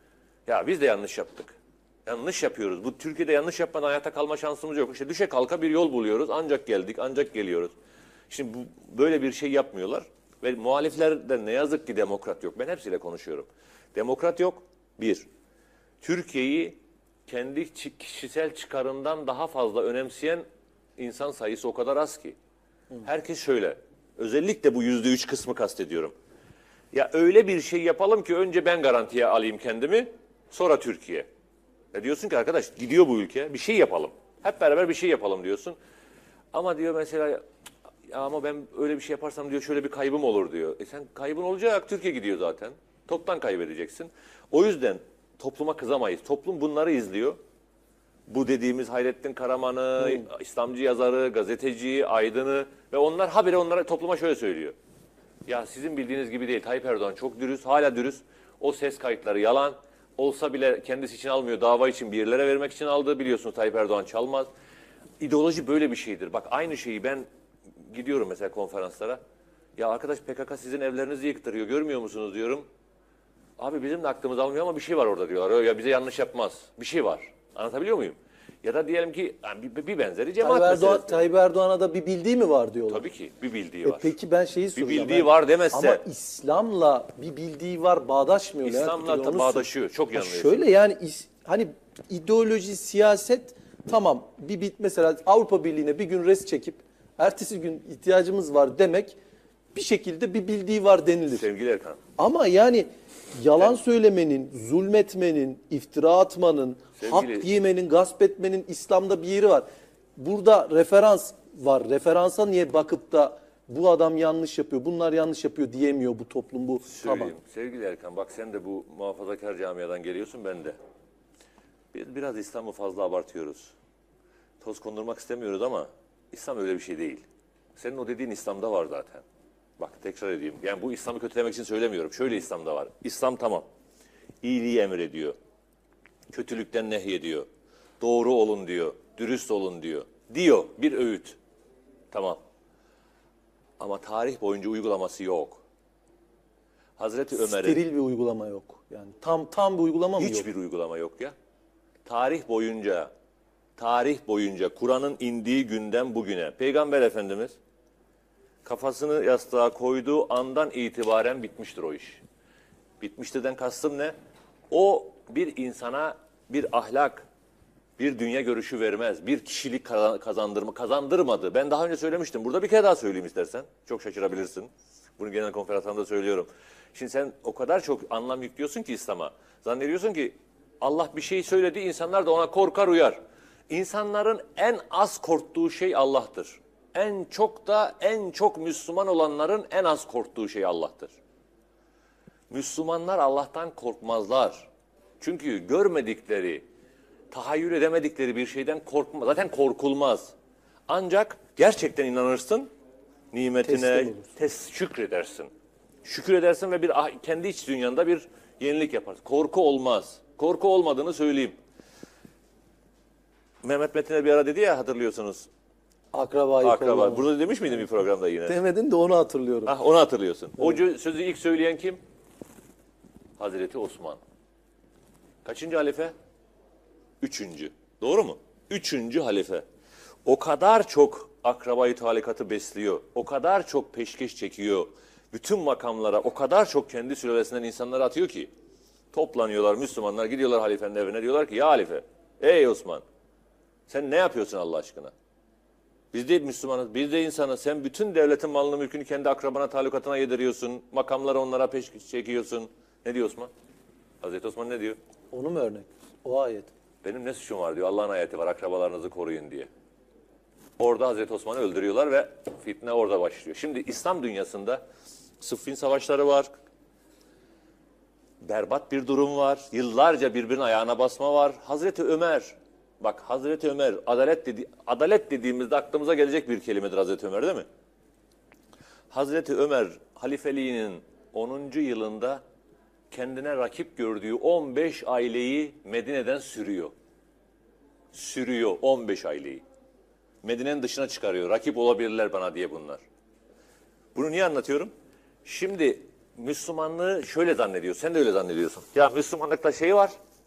Ya biz de yanlış yaptık. Yanlış yapıyoruz. Bu Türkiye'de yanlış yapmadan hayatta kalma şansımız yok. İşte düşe kalka bir yol buluyoruz. Ancak geldik, ancak geliyoruz. Şimdi bu, böyle bir şey yapmıyorlar. Ve muhaliflerden ne yazık ki demokrat yok. Ben hepsiyle konuşuyorum. Demokrat yok. Bir, Türkiye'yi kendi kişisel çıkarından daha fazla önemseyen insan sayısı o kadar az ki. Herkes şöyle. Özellikle bu yüzde üç kısmı kastediyorum. Ya öyle bir şey yapalım ki önce ben garantiye alayım kendimi, sonra Türkiye. Ya diyorsun ki arkadaş gidiyor bu ülke, bir şey yapalım. Hep beraber bir şey yapalım diyorsun. Ama diyor mesela ya ama ben öyle bir şey yaparsam diyor şöyle bir kaybım olur diyor. E sen kaybın olacak, Türkiye gidiyor zaten. Toptan kaybedeceksin. O yüzden topluma kızamayız. Toplum bunları izliyor. Bu dediğimiz Hayrettin Karaman'ı, hmm. İslamcı yazarı, gazeteci, aydını ve onlar habire onlara topluma şöyle söylüyor. Ya sizin bildiğiniz gibi değil. Tayyip Erdoğan çok dürüst, hala dürüst. O ses kayıtları yalan. Olsa bile kendisi için almıyor. Dava için bir yerlere vermek için aldı. Biliyorsunuz Tayyip Erdoğan çalmaz. İdeoloji böyle bir şeydir. Bak aynı şeyi ben gidiyorum mesela konferanslara. Ya arkadaş P K K sizin evlerinizi yıktırıyor. Görmüyor musunuz diyorum. Abi bizim de aklımız almıyor ama bir şey var orada diyorlar. Ya bize yanlış yapmaz. Bir şey var. Anlatabiliyor muyum? Ya da diyelim ki yani bir, bir benzeri cemaat Tayyip, Erdoğan, meselesi. Tayyip Erdoğan'a da bir bildiği mi var diyorlar. Tabii ki bir bildiği E var. peki ben şeyi soracağım. Bir bildiği ben, var demezse. Ama İslam'la bir bildiği var bağdaşmıyor. İslam'la yani, bağdaşıyor. Çok yanılıyorsun. Şöyle yani hani ideoloji, siyaset tamam bir bit mesela Avrupa Birliği'ne bir gün res çekip ertesi gün ihtiyacımız var demek bir şekilde bir bildiği var denilir. Sevgili Erkan. Ama yani yalan söylemenin, zulmetmenin, iftira atmanın, Sevgili... hak yemenin, gasp etmenin İslam'da bir yeri var. Burada referans var. Referansa niye bakıp da bu adam yanlış yapıyor, bunlar yanlış yapıyor diyemiyor bu toplum bu. Söyleyeyim. Tamam. Sevgili Erkan bak sen de bu muhafazakar camiadan geliyorsun ben de. Biz biraz İslam'ı fazla abartıyoruz. Toz kondurmak istemiyoruz ama İslam öyle bir şey değil. Senin o dediğin İslam'da var zaten. Bak tekrar edeyim. Yani bu İslam'ı kötülemek için söylemiyorum. Şöyle İslam'da var. İslam tamam. İyiliği emrediyor. Kötülükten nehyediyor. Doğru olun diyor. Dürüst olun diyor. Diyor bir öğüt. Tamam. Ama tarih boyunca uygulaması yok. Hazreti Ömer'in... Steril bir uygulama yok. Yani tam tam bir uygulama mı yok? Hiçbir uygulama yok ya. Tarih boyunca, tarih boyunca Kur'an'ın indiği günden bugüne Peygamber Efendimiz kafasını yastığa koyduğu andan itibaren bitmiştir o iş. Bitmiştirden kastım ne? O bir insana bir ahlak, bir dünya görüşü vermez. Bir kişilik kazandırma, kazandırmadı. Ben daha önce söylemiştim. Burada bir kere daha söyleyeyim istersen. Çok şaşırabilirsin. Bunu genel konferansında söylüyorum. Şimdi sen o kadar çok anlam yüklüyorsun ki İslam'a. Zannediyorsun ki Allah bir şey söyledi, insanlar da ona korkar uyar. İnsanların en az korktuğu şey Allah'tır. En çok da en çok Müslüman olanların en az korktuğu şey Allah'tır. Müslümanlar Allah'tan korkmazlar. Çünkü görmedikleri, tahayyül edemedikleri bir şeyden korkmaz. Zaten korkulmaz. Ancak gerçekten inanırsın, nimetine tes şükredersin. Şükür edersin ve bir kendi iç dünyanda bir yenilik yaparsın. Korku olmaz. Korku olmadığını söyleyeyim. Mehmet Metin'e bir ara dedi ya hatırlıyorsunuz. Akrabayı Akraba. Burada demiş miydin bir programda yine? Demedin de onu hatırlıyorum. Hah, onu hatırlıyorsun. Evet. O sözü ilk söyleyen kim? Hazreti Osman. Kaçıncı halife? Üçüncü. Doğru mu? Üçüncü halife. O kadar çok akrabayı talikatı besliyor. O kadar çok peşkeş çekiyor. Bütün makamlara o kadar çok kendi sülalesinden insanları atıyor ki. Toplanıyorlar Müslümanlar, gidiyorlar halifenin evine. Diyorlar ki ya halife, ey Osman sen ne yapıyorsun Allah aşkına? Biz de Müslümanız, biz de insanız. Sen bütün devletin malını mülkünü kendi akrabana talukatına yediriyorsun. Makamları onlara peşkeş çekiyorsun. Ne diyor Osman? Hazreti Osman ne diyor? Onu mu örnek? O ayet. Benim ne suçum var diyor. Allah'ın ayeti var akrabalarınızı koruyun diye. Orada Hazreti Osman'ı öldürüyorlar ve fitne orada başlıyor. Şimdi İslam dünyasında Sıffin savaşları var. Berbat bir durum var. Yıllarca birbirinin ayağına basma var. Hazreti Ömer, bak Hazreti Ömer, adalet dedi, adalet dediğimizde aklımıza gelecek bir kelimedir Hazreti Ömer değil mi? Hazreti Ömer halifeliğinin onuncu yılında kendine rakip gördüğü on beş aileyi Medine'den sürüyor. Sürüyor on beş aileyi. Medine'nin dışına çıkarıyor. Rakip olabilirler bana diye bunlar. Bunu niye anlatıyorum? Şimdi Müslümanlığı şöyle zannediyor. Sen de öyle zannediyorsun. Ya Müslümanlıkta şey var.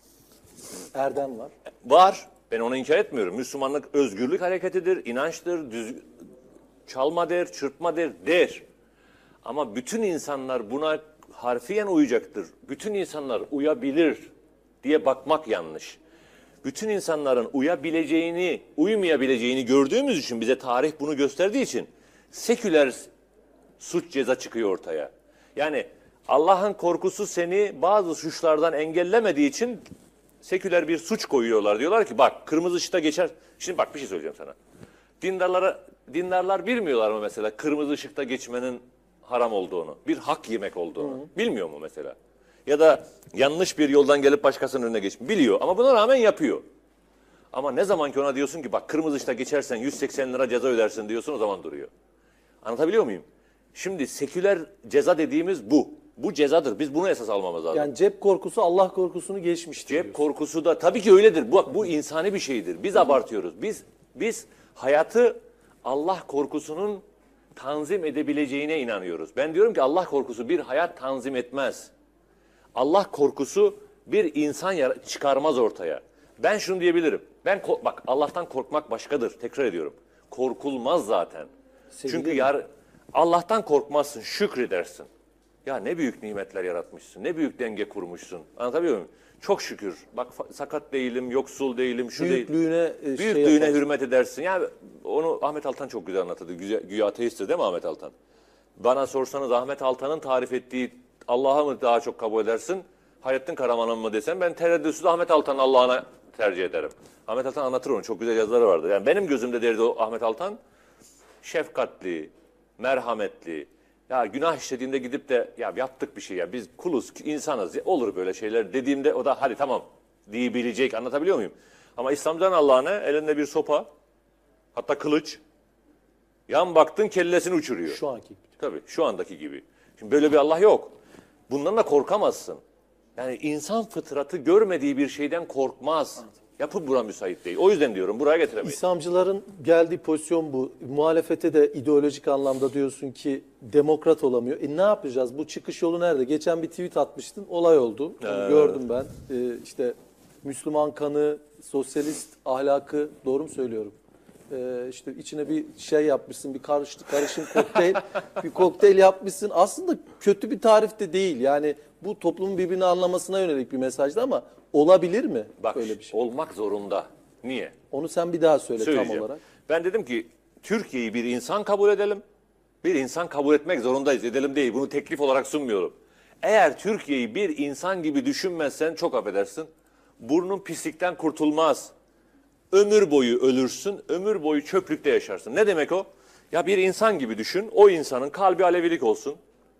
Erdem var. Var. Ben onu inkar etmiyorum. Müslümanlık özgürlük hareketidir, inançtır, düz, çalma der, çırpma der, der. Ama bütün insanlar buna harfiyen uyacaktır. Bütün insanlar uyabilir diye bakmak yanlış. Bütün insanların uyabileceğini, uymayabileceğini gördüğümüz için, bize tarih bunu gösterdiği için seküler suç ceza çıkıyor ortaya. Yani Allah'ın korkusu seni bazı suçlardan engellemediği için seküler bir suç koyuyorlar. Diyorlar ki bak kırmızı ışıkta geçer. Şimdi bak bir şey söyleyeceğim sana. Dindarlara, dindarlar bilmiyorlar mı mesela kırmızı ışıkta geçmenin haram olduğunu, bir hak yemek olduğunu? Hı. Bilmiyor mu mesela? Ya da yanlış bir yoldan gelip başkasının önüne geçmiş. Biliyor ama buna rağmen yapıyor. Ama ne zaman ki ona diyorsun ki bak kırmızı ışıkta geçersen yüz seksen lira ceza ödersin diyorsun, o zaman duruyor. Anlatabiliyor muyum? Şimdi seküler ceza dediğimiz bu. Bu cezadır. Biz bunu esas almamız lazım. Yani cep korkusu Allah korkusunu geçmiştir. Cep diyorsun. korkusu da tabii ki öyledir. Bu, bu insani bir şeydir. Biz abartıyoruz. Biz biz hayatı Allah korkusunun tanzim edebileceğine inanıyoruz. Ben diyorum ki Allah korkusu bir hayat tanzim etmez. Allah korkusu bir insan çıkarmaz ortaya. Ben şunu diyebilirim. Ben bak Allah'tan korkmak başkadır. Tekrar ediyorum. Korkulmaz zaten. Sevgili Çünkü yar Allah'tan korkmazsın, şükredersin. Ya ne büyük nimetler yaratmışsın, ne büyük denge kurmuşsun. Anlatabiliyor muyum? Çok şükür. Bak sakat değilim, yoksul değilim, şu büyüklüğüne, değil. E, şey Büyüklüğüne hürmet edersin. Yani onu Ahmet Altan çok güzel anlatırdı. Güya, güya ateisttir değil mi Ahmet Altan? Bana sorsanız Ahmet Altan'ın tarif ettiği Allah'a mı daha çok kabul edersin, Hayrettin Karaman'a mı desem, ben tereddütsüz Ahmet Altan'ın Allah'ına tercih ederim. Ahmet Altan anlatır onu. Çok güzel yazıları vardı. Yani benim gözümde derdi o Ahmet Altan, şefkatli, merhametli. Ya günah işlediğinde gidip de ya yaptık bir şey ya biz kuluz, insanız, olur böyle şeyler dediğimde o da hadi tamam diyebilecek, anlatabiliyor muyum? Ama İslam'dan Allah'ına elinde bir sopa, hatta kılıç, yan baktın kellesini uçuruyor. Şu anki gibi. Tabii şu andaki gibi. Şimdi böyle bir Allah yok. Bundan da korkamazsın. Yani insan fıtratı görmediği bir şeyden korkmaz. Yapı buna müsait değil. O yüzden diyorum buraya getiremeyiz. İslamcıların geldiği pozisyon bu. Muhalefete de ideolojik anlamda diyorsun ki demokrat olamıyor. E ne yapacağız? Bu çıkış yolu nerede? Geçen bir tweet atmıştın. Olay oldu. Ee... Gördüm ben. Ee, işte Müslüman kanı, sosyalist ahlakı, doğru mu söylüyorum? Ee, işte içine bir şey yapmışsın, bir karıştı, karışım kokteyl, bir kokteyl yapmışsın. Aslında kötü bir tarif de değil. Yani bu toplumun birbirini anlamasına yönelik bir mesajdı ama olabilir mi Bak, böyle bir şey? Olmak zorunda. Niye? Onu sen bir daha söyle tam olarak. Ben dedim ki Türkiye'yi bir insan kabul edelim. Bir insan kabul etmek zorundayız. Edelim değil. Bunu teklif olarak sunmuyorum. Eğer Türkiye'yi bir insan gibi düşünmezsen çok affedersin. Burnun pislikten kurtulmaz. Ömür boyu ölürsün, ömür boyu çöplükte yaşarsın. Ne demek o? Ya bir insan gibi düşün, o insanın kalbi Alevilik olsun.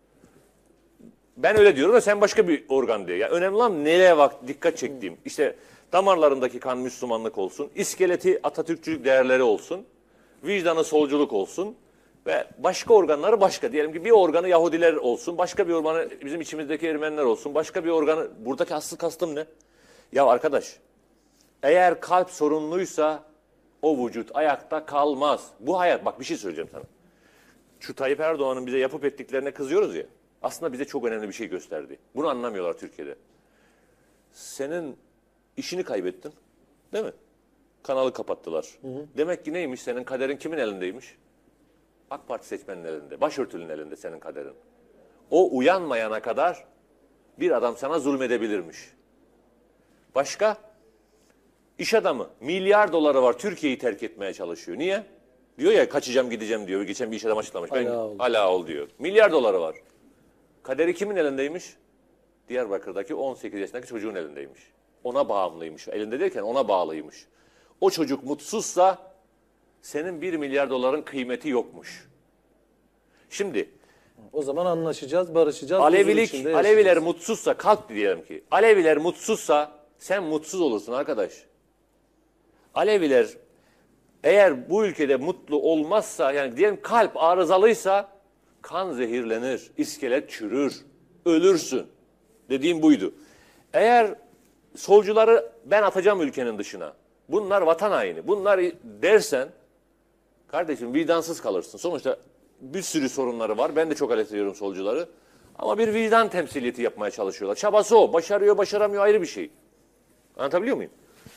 Ben öyle diyorum da sen başka bir organ diye. Yani önemli olan nereye bak dikkat çektiğim. İşte damarlarındaki kan Müslümanlık olsun, iskeleti Atatürkçülük değerleri olsun, vicdanı solculuk olsun ve başka organları başka. Diyelim ki bir organı Yahudiler olsun, başka bir organı bizim içimizdeki Ermeniler olsun, başka bir organı, buradaki asıl kastım ne? Ya arkadaş, eğer kalp sorunluysa o vücut ayakta kalmaz. Bu hayat, bak bir şey söyleyeceğim sana. Şu Tayyip Erdoğan'ın bize yapıp ettiklerine kızıyoruz ya. Aslında bize çok önemli bir şey gösterdi. Bunu anlamıyorlar Türkiye'de. Senin işini kaybettin, değil mi? Kanalı kapattılar. Hı hı. Demek ki neymiş, senin kaderin kimin elindeymiş? AK Parti seçmenin elinde, başörtülünün elinde senin kaderin. O uyanmayana kadar bir adam sana zulmedebilirmiş. Başka? İş adamı, milyar doları var, Türkiye'yi terk etmeye çalışıyor. Niye? Diyor ya kaçacağım gideceğim diyor. Geçen bir iş adamı açıklamış. Ben hala ol diyor. Milyar doları var. Kaderi kimin elindeymiş? Diyarbakır'daki on sekiz yaşındaki çocuğun elindeymiş. Ona bağımlıymış. Elinde derken ona bağlıymış. O çocuk mutsuzsa senin bir milyar doların kıymeti yokmuş. Şimdi o zaman anlaşacağız, barışacağız. Alevilik, Aleviler mutsuzsa, kalk diyelim ki. Aleviler mutsuzsa sen mutsuz olursun arkadaş. Aleviler eğer bu ülkede mutlu olmazsa, yani diyelim kalp arızalıysa kan zehirlenir, iskelet çürür, ölürsün. Dediğim buydu. Eğer solcuları ben atacağım ülkenin dışına, bunlar vatan haini, bunlar dersen kardeşim vicdansız kalırsın. Sonuçta bir sürü sorunları var. Ben de çok eleştiriyorum solcuları. Ama bir vicdan temsiliyeti yapmaya çalışıyorlar. Çabası o. Başarıyor, başaramıyor ayrı bir şey. Anlatabiliyor muyum?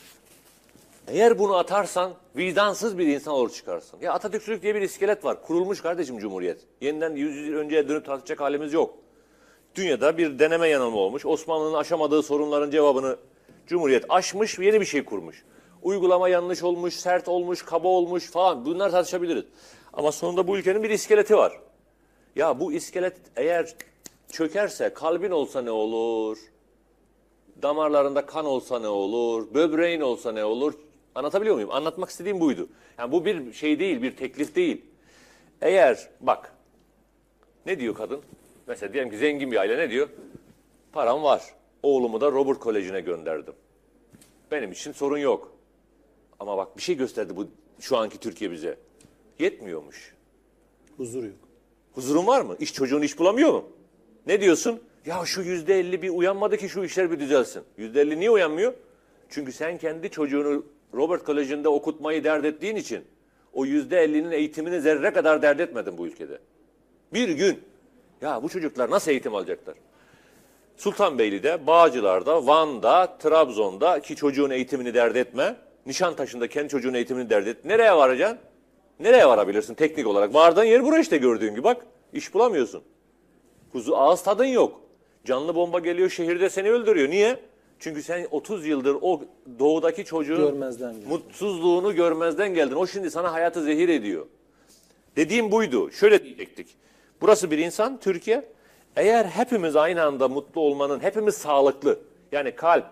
Eğer bunu atarsan vicdansız bir insan olur çıkarsın. Ya Atatürkçülük diye bir iskelet var. Kurulmuş kardeşim Cumhuriyet. Yeniden yüz yıl önceye dönüp tartışacak halimiz yok. Dünyada bir deneme yanılma olmuş. Osmanlı'nın aşamadığı sorunların cevabını Cumhuriyet aşmış, yeni bir şey kurmuş. Uygulama yanlış olmuş, sert olmuş, kaba olmuş falan. Bunlar tartışabiliriz. Ama sonunda bu ülkenin bir iskeleti var. Ya bu iskelet eğer çökerse kalbin olsa ne olur? Damarlarında kan olsa ne olur? Böbreğin olsa ne olur? Anlatabiliyor muyum? Anlatmak istediğim buydu. Yani bu bir şey değil, bir teklif değil. Eğer bak ne diyor kadın? Mesela diyelim ki zengin bir aile ne diyor? Param var. Oğlumu da Robert Koleji'ne gönderdim. Benim için sorun yok. Ama bak bir şey gösterdi bu şu anki Türkiye bize. Yetmiyormuş. Huzur yok. Huzurun var mı? İş çocuğun iş bulamıyor mu? Ne diyorsun? Ya şu yüzde elli bir uyanmadı ki şu işler bir düzelsin. Yüzde elli niye uyanmıyor? Çünkü sen kendi çocuğunu Robert Koleji'nde okutmayı dert ettiğin için o yüzde ellinin eğitimini zerre kadar dert etmedin bu ülkede. Bir gün ya bu çocuklar nasıl eğitim alacaklar? Sultanbeyli'de, Bağcılar'da, Van'da, Trabzon'da ki çocuğun eğitimini dert etme. Nişantaşı'nda kendi çocuğun eğitimini dert et. Nereye varacaksın? Nereye varabilirsin teknik olarak? Vardığın yer burası işte gördüğün gibi bak. İş bulamıyorsun. Kuzu ağız tadın yok. Canlı bomba geliyor şehirde seni öldürüyor. Niye? Çünkü sen otuz yıldır o doğudaki çocuğun Görmezden geldin. mutsuzluğunu görmezden geldin. O şimdi sana hayatı zehir ediyor. Dediğim buydu. Şöyle diyecektik. Burası bir insan, Türkiye. Eğer hepimiz aynı anda mutlu olmanın, hepimiz sağlıklı. Yani kalp,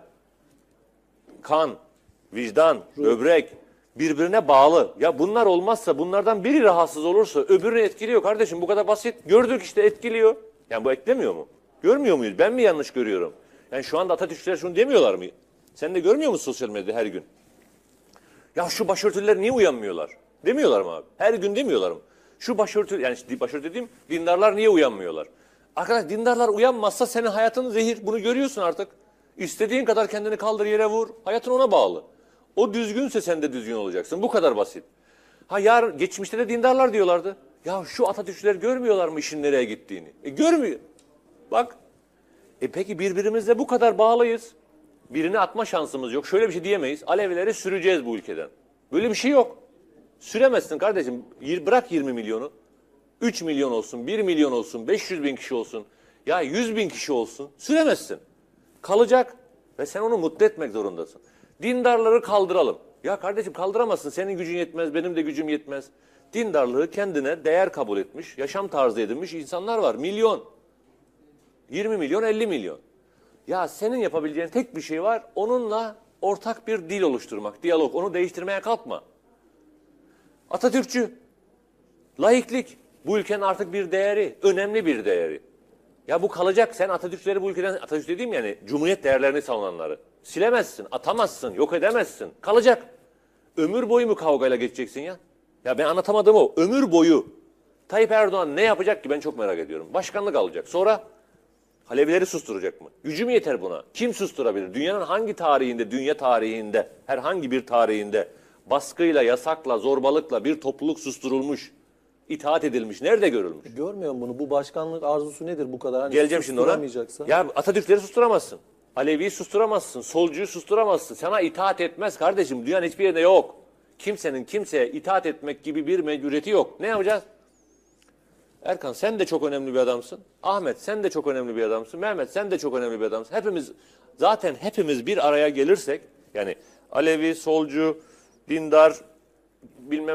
kan, vicdan, böbrek birbirine bağlı. Ya bunlar olmazsa, bunlardan biri rahatsız olursa öbürünü etkiliyor kardeşim. Bu kadar basit. Gördük işte etkiliyor. Yani bu eklemiyor mu? Görmüyor muyuz? Ben mi yanlış görüyorum? Yani şu anda Atatürkçüler şunu demiyorlar mı? Sen de görmüyor musun sosyal medyada her gün? Ya şu başörtüler niye uyanmıyorlar? Demiyorlar mı abi? Her gün demiyorlar mı? Şu başörtü, yani başörtü dediğim dindarlar niye uyanmıyorlar? Arkadaş dindarlar uyanmazsa senin hayatın zehir. Bunu görüyorsun artık. İstediğin kadar kendini kaldır yere vur. Hayatın ona bağlı. O düzgünse sen de düzgün olacaksın. Bu kadar basit. Ha yarın geçmişte de dindarlar diyorlardı. Ya şu Atatürkçüler görmüyorlar mı işin nereye gittiğini? E görmüyor. Bak. E peki birbirimizle bu kadar bağlıyız. Birini atma şansımız yok. Şöyle bir şey diyemeyiz. Alevileri süreceğiz bu ülkeden. Böyle bir şey yok. Süremezsin kardeşim. Bırak yirmi milyonu. üç milyon olsun, bir milyon olsun, beş yüz bin kişi olsun. Ya yüz bin kişi olsun. Süremezsin. Kalacak. Ve sen onu mutlu etmek zorundasın. Dindarları kaldıralım. Ya kardeşim kaldıramazsın. Senin gücün yetmez, benim de gücüm yetmez. Dindarlığı kendine değer kabul etmiş, yaşam tarzı edinmiş insanlar var. Milyon. yirmi milyon, elli milyon. Ya senin yapabileceğin tek bir şey var. Onunla ortak bir dil oluşturmak, diyalog. Onu değiştirmeye kalkma. Atatürkçü, laiklik. Bu ülkenin artık bir değeri, önemli bir değeri. Ya bu kalacak. Sen Atatürkçüleri bu ülkeden, Atatürk dediğim yani Cumhuriyet değerlerini savunanları silemezsin, atamazsın, yok edemezsin. Kalacak. Ömür boyu mu kavgayla geçeceksin ya? Ya ben anlatamadım o. Ömür boyu. Tayyip Erdoğan ne yapacak ki ben çok merak ediyorum. Başkanlık alacak. Sonra Alevileri susturacak mı? Gücü mü yeter buna? Kim susturabilir? Dünyanın hangi tarihinde, dünya tarihinde, herhangi bir tarihinde baskıyla, yasakla, zorbalıkla bir topluluk susturulmuş, itaat edilmiş, nerede görülmüş? Görmüyor musun bunu? Bu başkanlık arzusu nedir bu kadar? Hani Geleceğim şimdi ona. susturamayacaksa? Ya Atatürkleri susturamazsın. Alevi'yi susturamazsın. Solcuyu susturamazsın. Sana itaat etmez kardeşim. Dünyanın hiçbir yerinde yok. Kimsenin kimseye itaat etmek gibi bir mecburiyeti yok. Ne yapacağız? Erkan sen de çok önemli bir adamsın. Ahmet sen de çok önemli bir adamsın. Mehmet sen de çok önemli bir adamsın. Hepimiz zaten hepimiz bir araya gelirsek yani Alevi, solcu, dindar, bilmem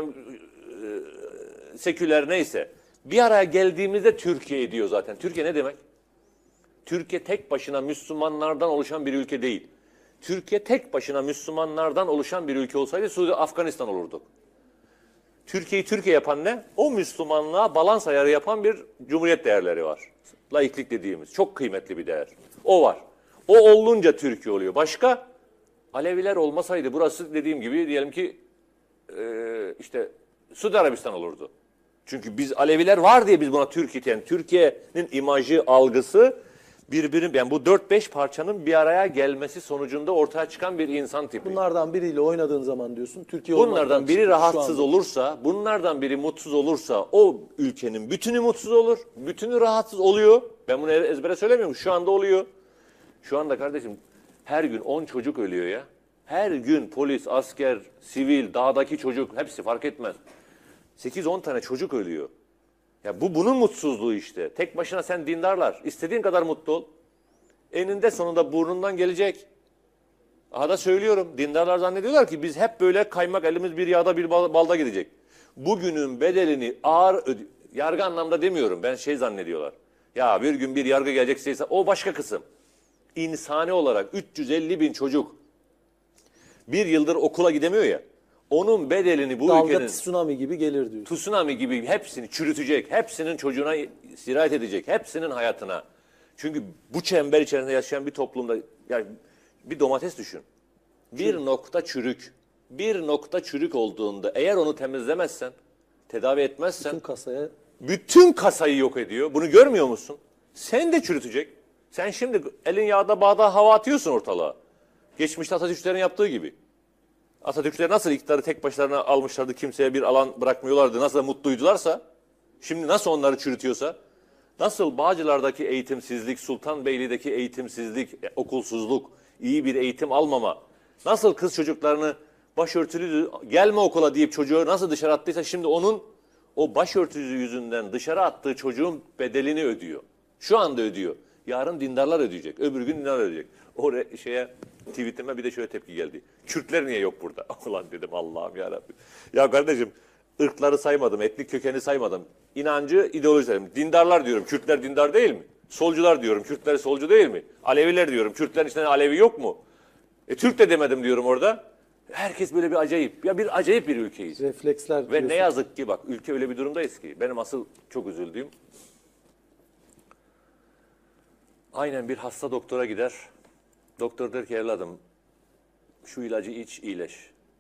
e, seküler neyse bir araya geldiğimizde Türkiye diyor zaten. Türkiye ne demek? Türkiye tek başına Müslümanlardan oluşan bir ülke değil. Türkiye tek başına Müslümanlardan oluşan bir ülke olsaydı Suudi Afganistan olurduk. Türkiye'yi Türkiye yapan ne? O Müslümanlığa balans ayarı yapan bir cumhuriyet değerleri var. Laiklik dediğimiz çok kıymetli bir değer. O var. O olunca Türkiye oluyor. Başka? Aleviler olmasaydı burası dediğim gibi diyelim ki e, işte Suudi Arabistan olurdu. Çünkü biz Aleviler var diye biz buna Türkiye yani Türkiye'nin imajı, algısı birbirin yani bu dört beş parçanın bir araya gelmesi sonucunda ortaya çıkan bir insan tipi. Bunlardan biriyle oynadığın zaman diyorsun Türkiye Bunlardan biri çıkıyor rahatsız olursa, bunlardan biri mutsuz olursa o ülkenin bütünü mutsuz olur, bütünü rahatsız oluyor. Ben bunu ezbere söylemiyorum. Şu anda oluyor. Şu anda kardeşim Her gün on çocuk ölüyor ya. Her gün polis, asker, sivil, dağdaki çocuk hepsi fark etmez. sekiz on tane çocuk ölüyor. Ya bu bunun mutsuzluğu işte. Tek başına sen dindarlar. İstediğin kadar mutlu ol. Eninde sonunda burnundan gelecek. Aha da söylüyorum. Dindarlar zannediyorlar ki biz hep böyle kaymak elimiz bir yağda bir balda gidecek. Bugünün bedelini ağır öde- yargı anlamda demiyorum. Ben şey zannediyorlar. Ya bir gün bir yargı gelecekse o başka kısım. İnsani olarak üç yüz elli bin çocuk bir yıldır okula gidemiyor ya. Onun bedelini bu Dalga ülkenin tsunami gibi gelir diyor. tsunami gibi hepsini çürütecek. Hepsinin çocuğuna sirayet edecek. Hepsinin hayatına. Çünkü bu çember içerisinde yaşayan bir toplumda yani bir domates düşün. Bir nokta çürük. Bir nokta çürük olduğunda eğer onu temizlemezsen, tedavi etmezsen Tüm kasaya bütün kasayı yok ediyor. Bunu görmüyor musun? Sen de çürütecek. Sen şimdi elin yağda bağda hava atıyorsun ortalığa. Geçmişte Atatürklerin yaptığı gibi. Atatürkler nasıl iktidarı tek başlarına almışlardı, kimseye bir alan bırakmıyorlardı, nasıl da mutluydularsa, şimdi nasıl onları çürütüyorsa, nasıl Bağcılar'daki eğitimsizlik, Sultanbeyli'deki eğitimsizlik, e, okulsuzluk, iyi bir eğitim almama, nasıl kız çocuklarını başörtülü gelme okula deyip çocuğu nasıl dışarı attıysa şimdi onun o başörtüsü yüzünden dışarı attığı çocuğun bedelini ödüyor. Şu anda ödüyor. Yarın dindarlar ödeyecek. Öbür gün dindarlar ödeyecek. O re- şeye tweetime bir de şöyle tepki geldi. Kürtler niye yok burada? Ulan dedim Allah'ım yarabbim. Ya kardeşim ırkları saymadım, etnik kökeni saymadım. İnancı, ideolojilerim. Dindarlar diyorum. Kürtler dindar değil mi? Solcular diyorum. Kürtler solcu değil mi? Aleviler diyorum. Kürtlerin içinde Alevi yok mu? E Türk de demedim diyorum orada. Herkes böyle bir acayip. Ya bir acayip bir ülkeyiz. refleksler Ve diyorsun. ne yazık ki bak ülke öyle bir durumdayız ki. Benim asıl çok üzüldüğüm. Aynen bir hasta doktora gider. Doktor der ki evladım şu ilacı iç iyileş.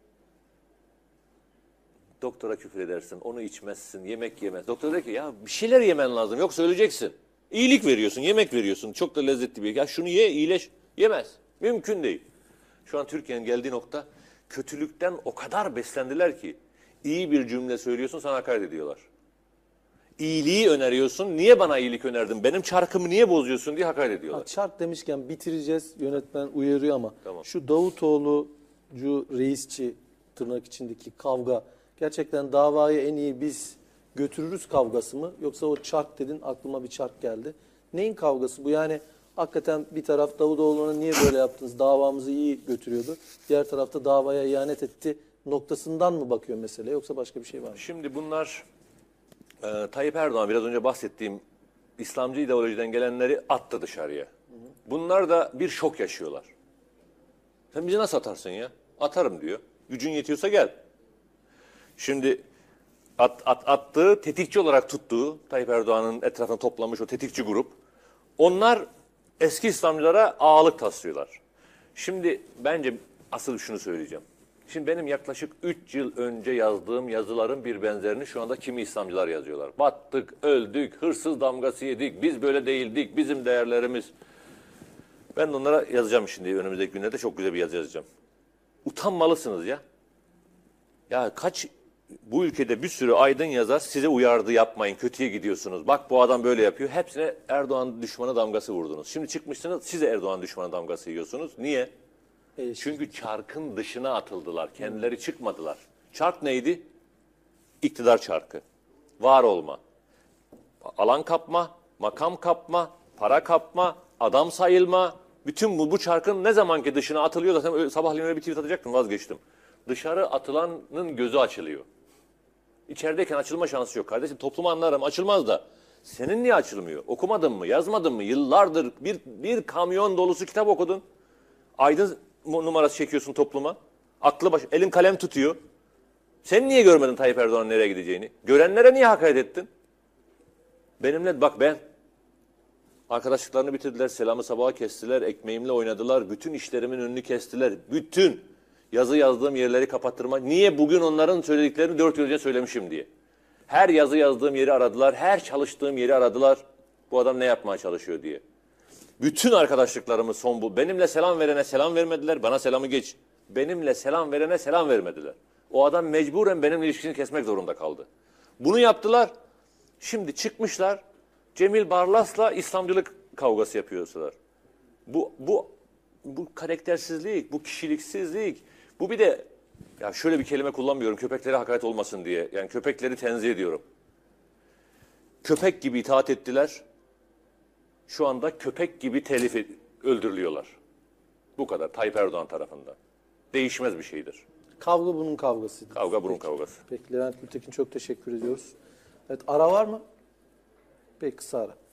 Doktora küfür edersin, onu içmezsin, yemek yemez. Doktor der ki ya bir şeyler yemen lazım yoksa öleceksin. İyilik veriyorsun, yemek veriyorsun. Çok da lezzetli bir. Ya şunu ye iyileş. Yemez. Mümkün değil. Şu an Türkiye'nin geldiği nokta kötülükten o kadar beslendiler ki iyi bir cümle söylüyorsun sana hakaret ediyorlar. İyiliği öneriyorsun. Niye bana iyilik önerdin? Benim çarkımı niye bozuyorsun diye hakaret ediyorlar. Ha, çark demişken bitireceğiz. Yönetmen uyarıyor ama Tamam. şu Davutoğlu'cu reisçi tırnak içindeki kavga gerçekten davayı en iyi biz götürürüz kavgası mı? Yoksa o çark dedin aklıma bir çark geldi. Neyin kavgası bu? Yani hakikaten bir taraf Davutoğlu'na niye böyle yaptınız? Davamızı iyi götürüyordu. Diğer tarafta davaya ihanet etti noktasından mı bakıyor mesele yoksa başka bir şey var mı? Şimdi bunlar e, Tayyip Erdoğan biraz önce bahsettiğim İslamcı ideolojiden gelenleri attı dışarıya. Bunlar da bir şok yaşıyorlar. Sen bizi nasıl atarsın ya? Atarım diyor. Gücün yetiyorsa gel. Şimdi at, at, attığı, tetikçi olarak tuttuğu Tayyip Erdoğan'ın etrafına toplamış o tetikçi grup. Onlar eski İslamcılara ağalık taslıyorlar. Şimdi bence asıl şunu söyleyeceğim. Şimdi benim yaklaşık üç yıl önce yazdığım yazıların bir benzerini şu anda kimi İslamcılar yazıyorlar. Battık, öldük, hırsız damgası yedik, biz böyle değildik, bizim değerlerimiz. Ben de onlara yazacağım şimdi önümüzdeki günlerde çok güzel bir yazı yazacağım. Utanmalısınız ya. Ya kaç bu ülkede bir sürü aydın yazar size uyardı yapmayın, kötüye gidiyorsunuz. Bak bu adam böyle yapıyor. Hepsine Erdoğan düşmanı damgası vurdunuz. Şimdi çıkmışsınız siz de Erdoğan düşmanı damgası yiyorsunuz. Niye? E, Çünkü çarkın dışına atıldılar. Kendileri çıkmadılar. Çark neydi? İktidar çarkı. Var olma. Alan kapma, makam kapma, para kapma, adam sayılma. Bütün bu, bu çarkın ne zamanki dışına atılıyor zaten öyle, sabahleyin öyle bir tweet atacaktım vazgeçtim. Dışarı atılanın gözü açılıyor. İçerideyken açılma şansı yok. Kardeşim toplumu anlarım açılmaz da. Senin niye açılmıyor? Okumadın mı? Yazmadın mı? Yıllardır bir, bir kamyon dolusu kitap okudun. Aydın numarası çekiyorsun topluma. Aklı baş, elin kalem tutuyor. Sen niye görmedin Tayyip Erdoğan'ın nereye gideceğini? Görenlere niye hakaret ettin? Benimle bak ben. Arkadaşlıklarını bitirdiler, selamı sabaha kestiler, ekmeğimle oynadılar, bütün işlerimin önünü kestiler. Bütün yazı yazdığım yerleri kapattırma. Niye bugün onların söylediklerini dört yıl önce söylemişim diye. Her yazı yazdığım yeri aradılar, her çalıştığım yeri aradılar. Bu adam ne yapmaya çalışıyor diye. Bütün arkadaşlıklarımı son bu. Benimle selam verene selam vermediler, bana selamı geç. Benimle selam verene selam vermediler. O adam mecburen benimle ilişkisini kesmek zorunda kaldı. Bunu yaptılar. Şimdi çıkmışlar. Cemil Barlas'la İslamcılık kavgası yapıyorlar. Bu, bu bu karaktersizlik, bu kişiliksizlik, bu bir de ya şöyle bir kelime kullanmıyorum köpeklere hakaret olmasın diye. Yani köpekleri tenzih ediyorum. Köpek gibi itaat ettiler. Şu anda köpek gibi telif ed- öldürülüyorlar. Bu kadar Tayyip Erdoğan tarafından. Değişmez bir şeydir. Kavga bunun kavgasıydı. Kavga burun kavgası. Peki Levent Gültekin çok teşekkür ediyoruz. Evet, ara var mı? Peki, kısa ara.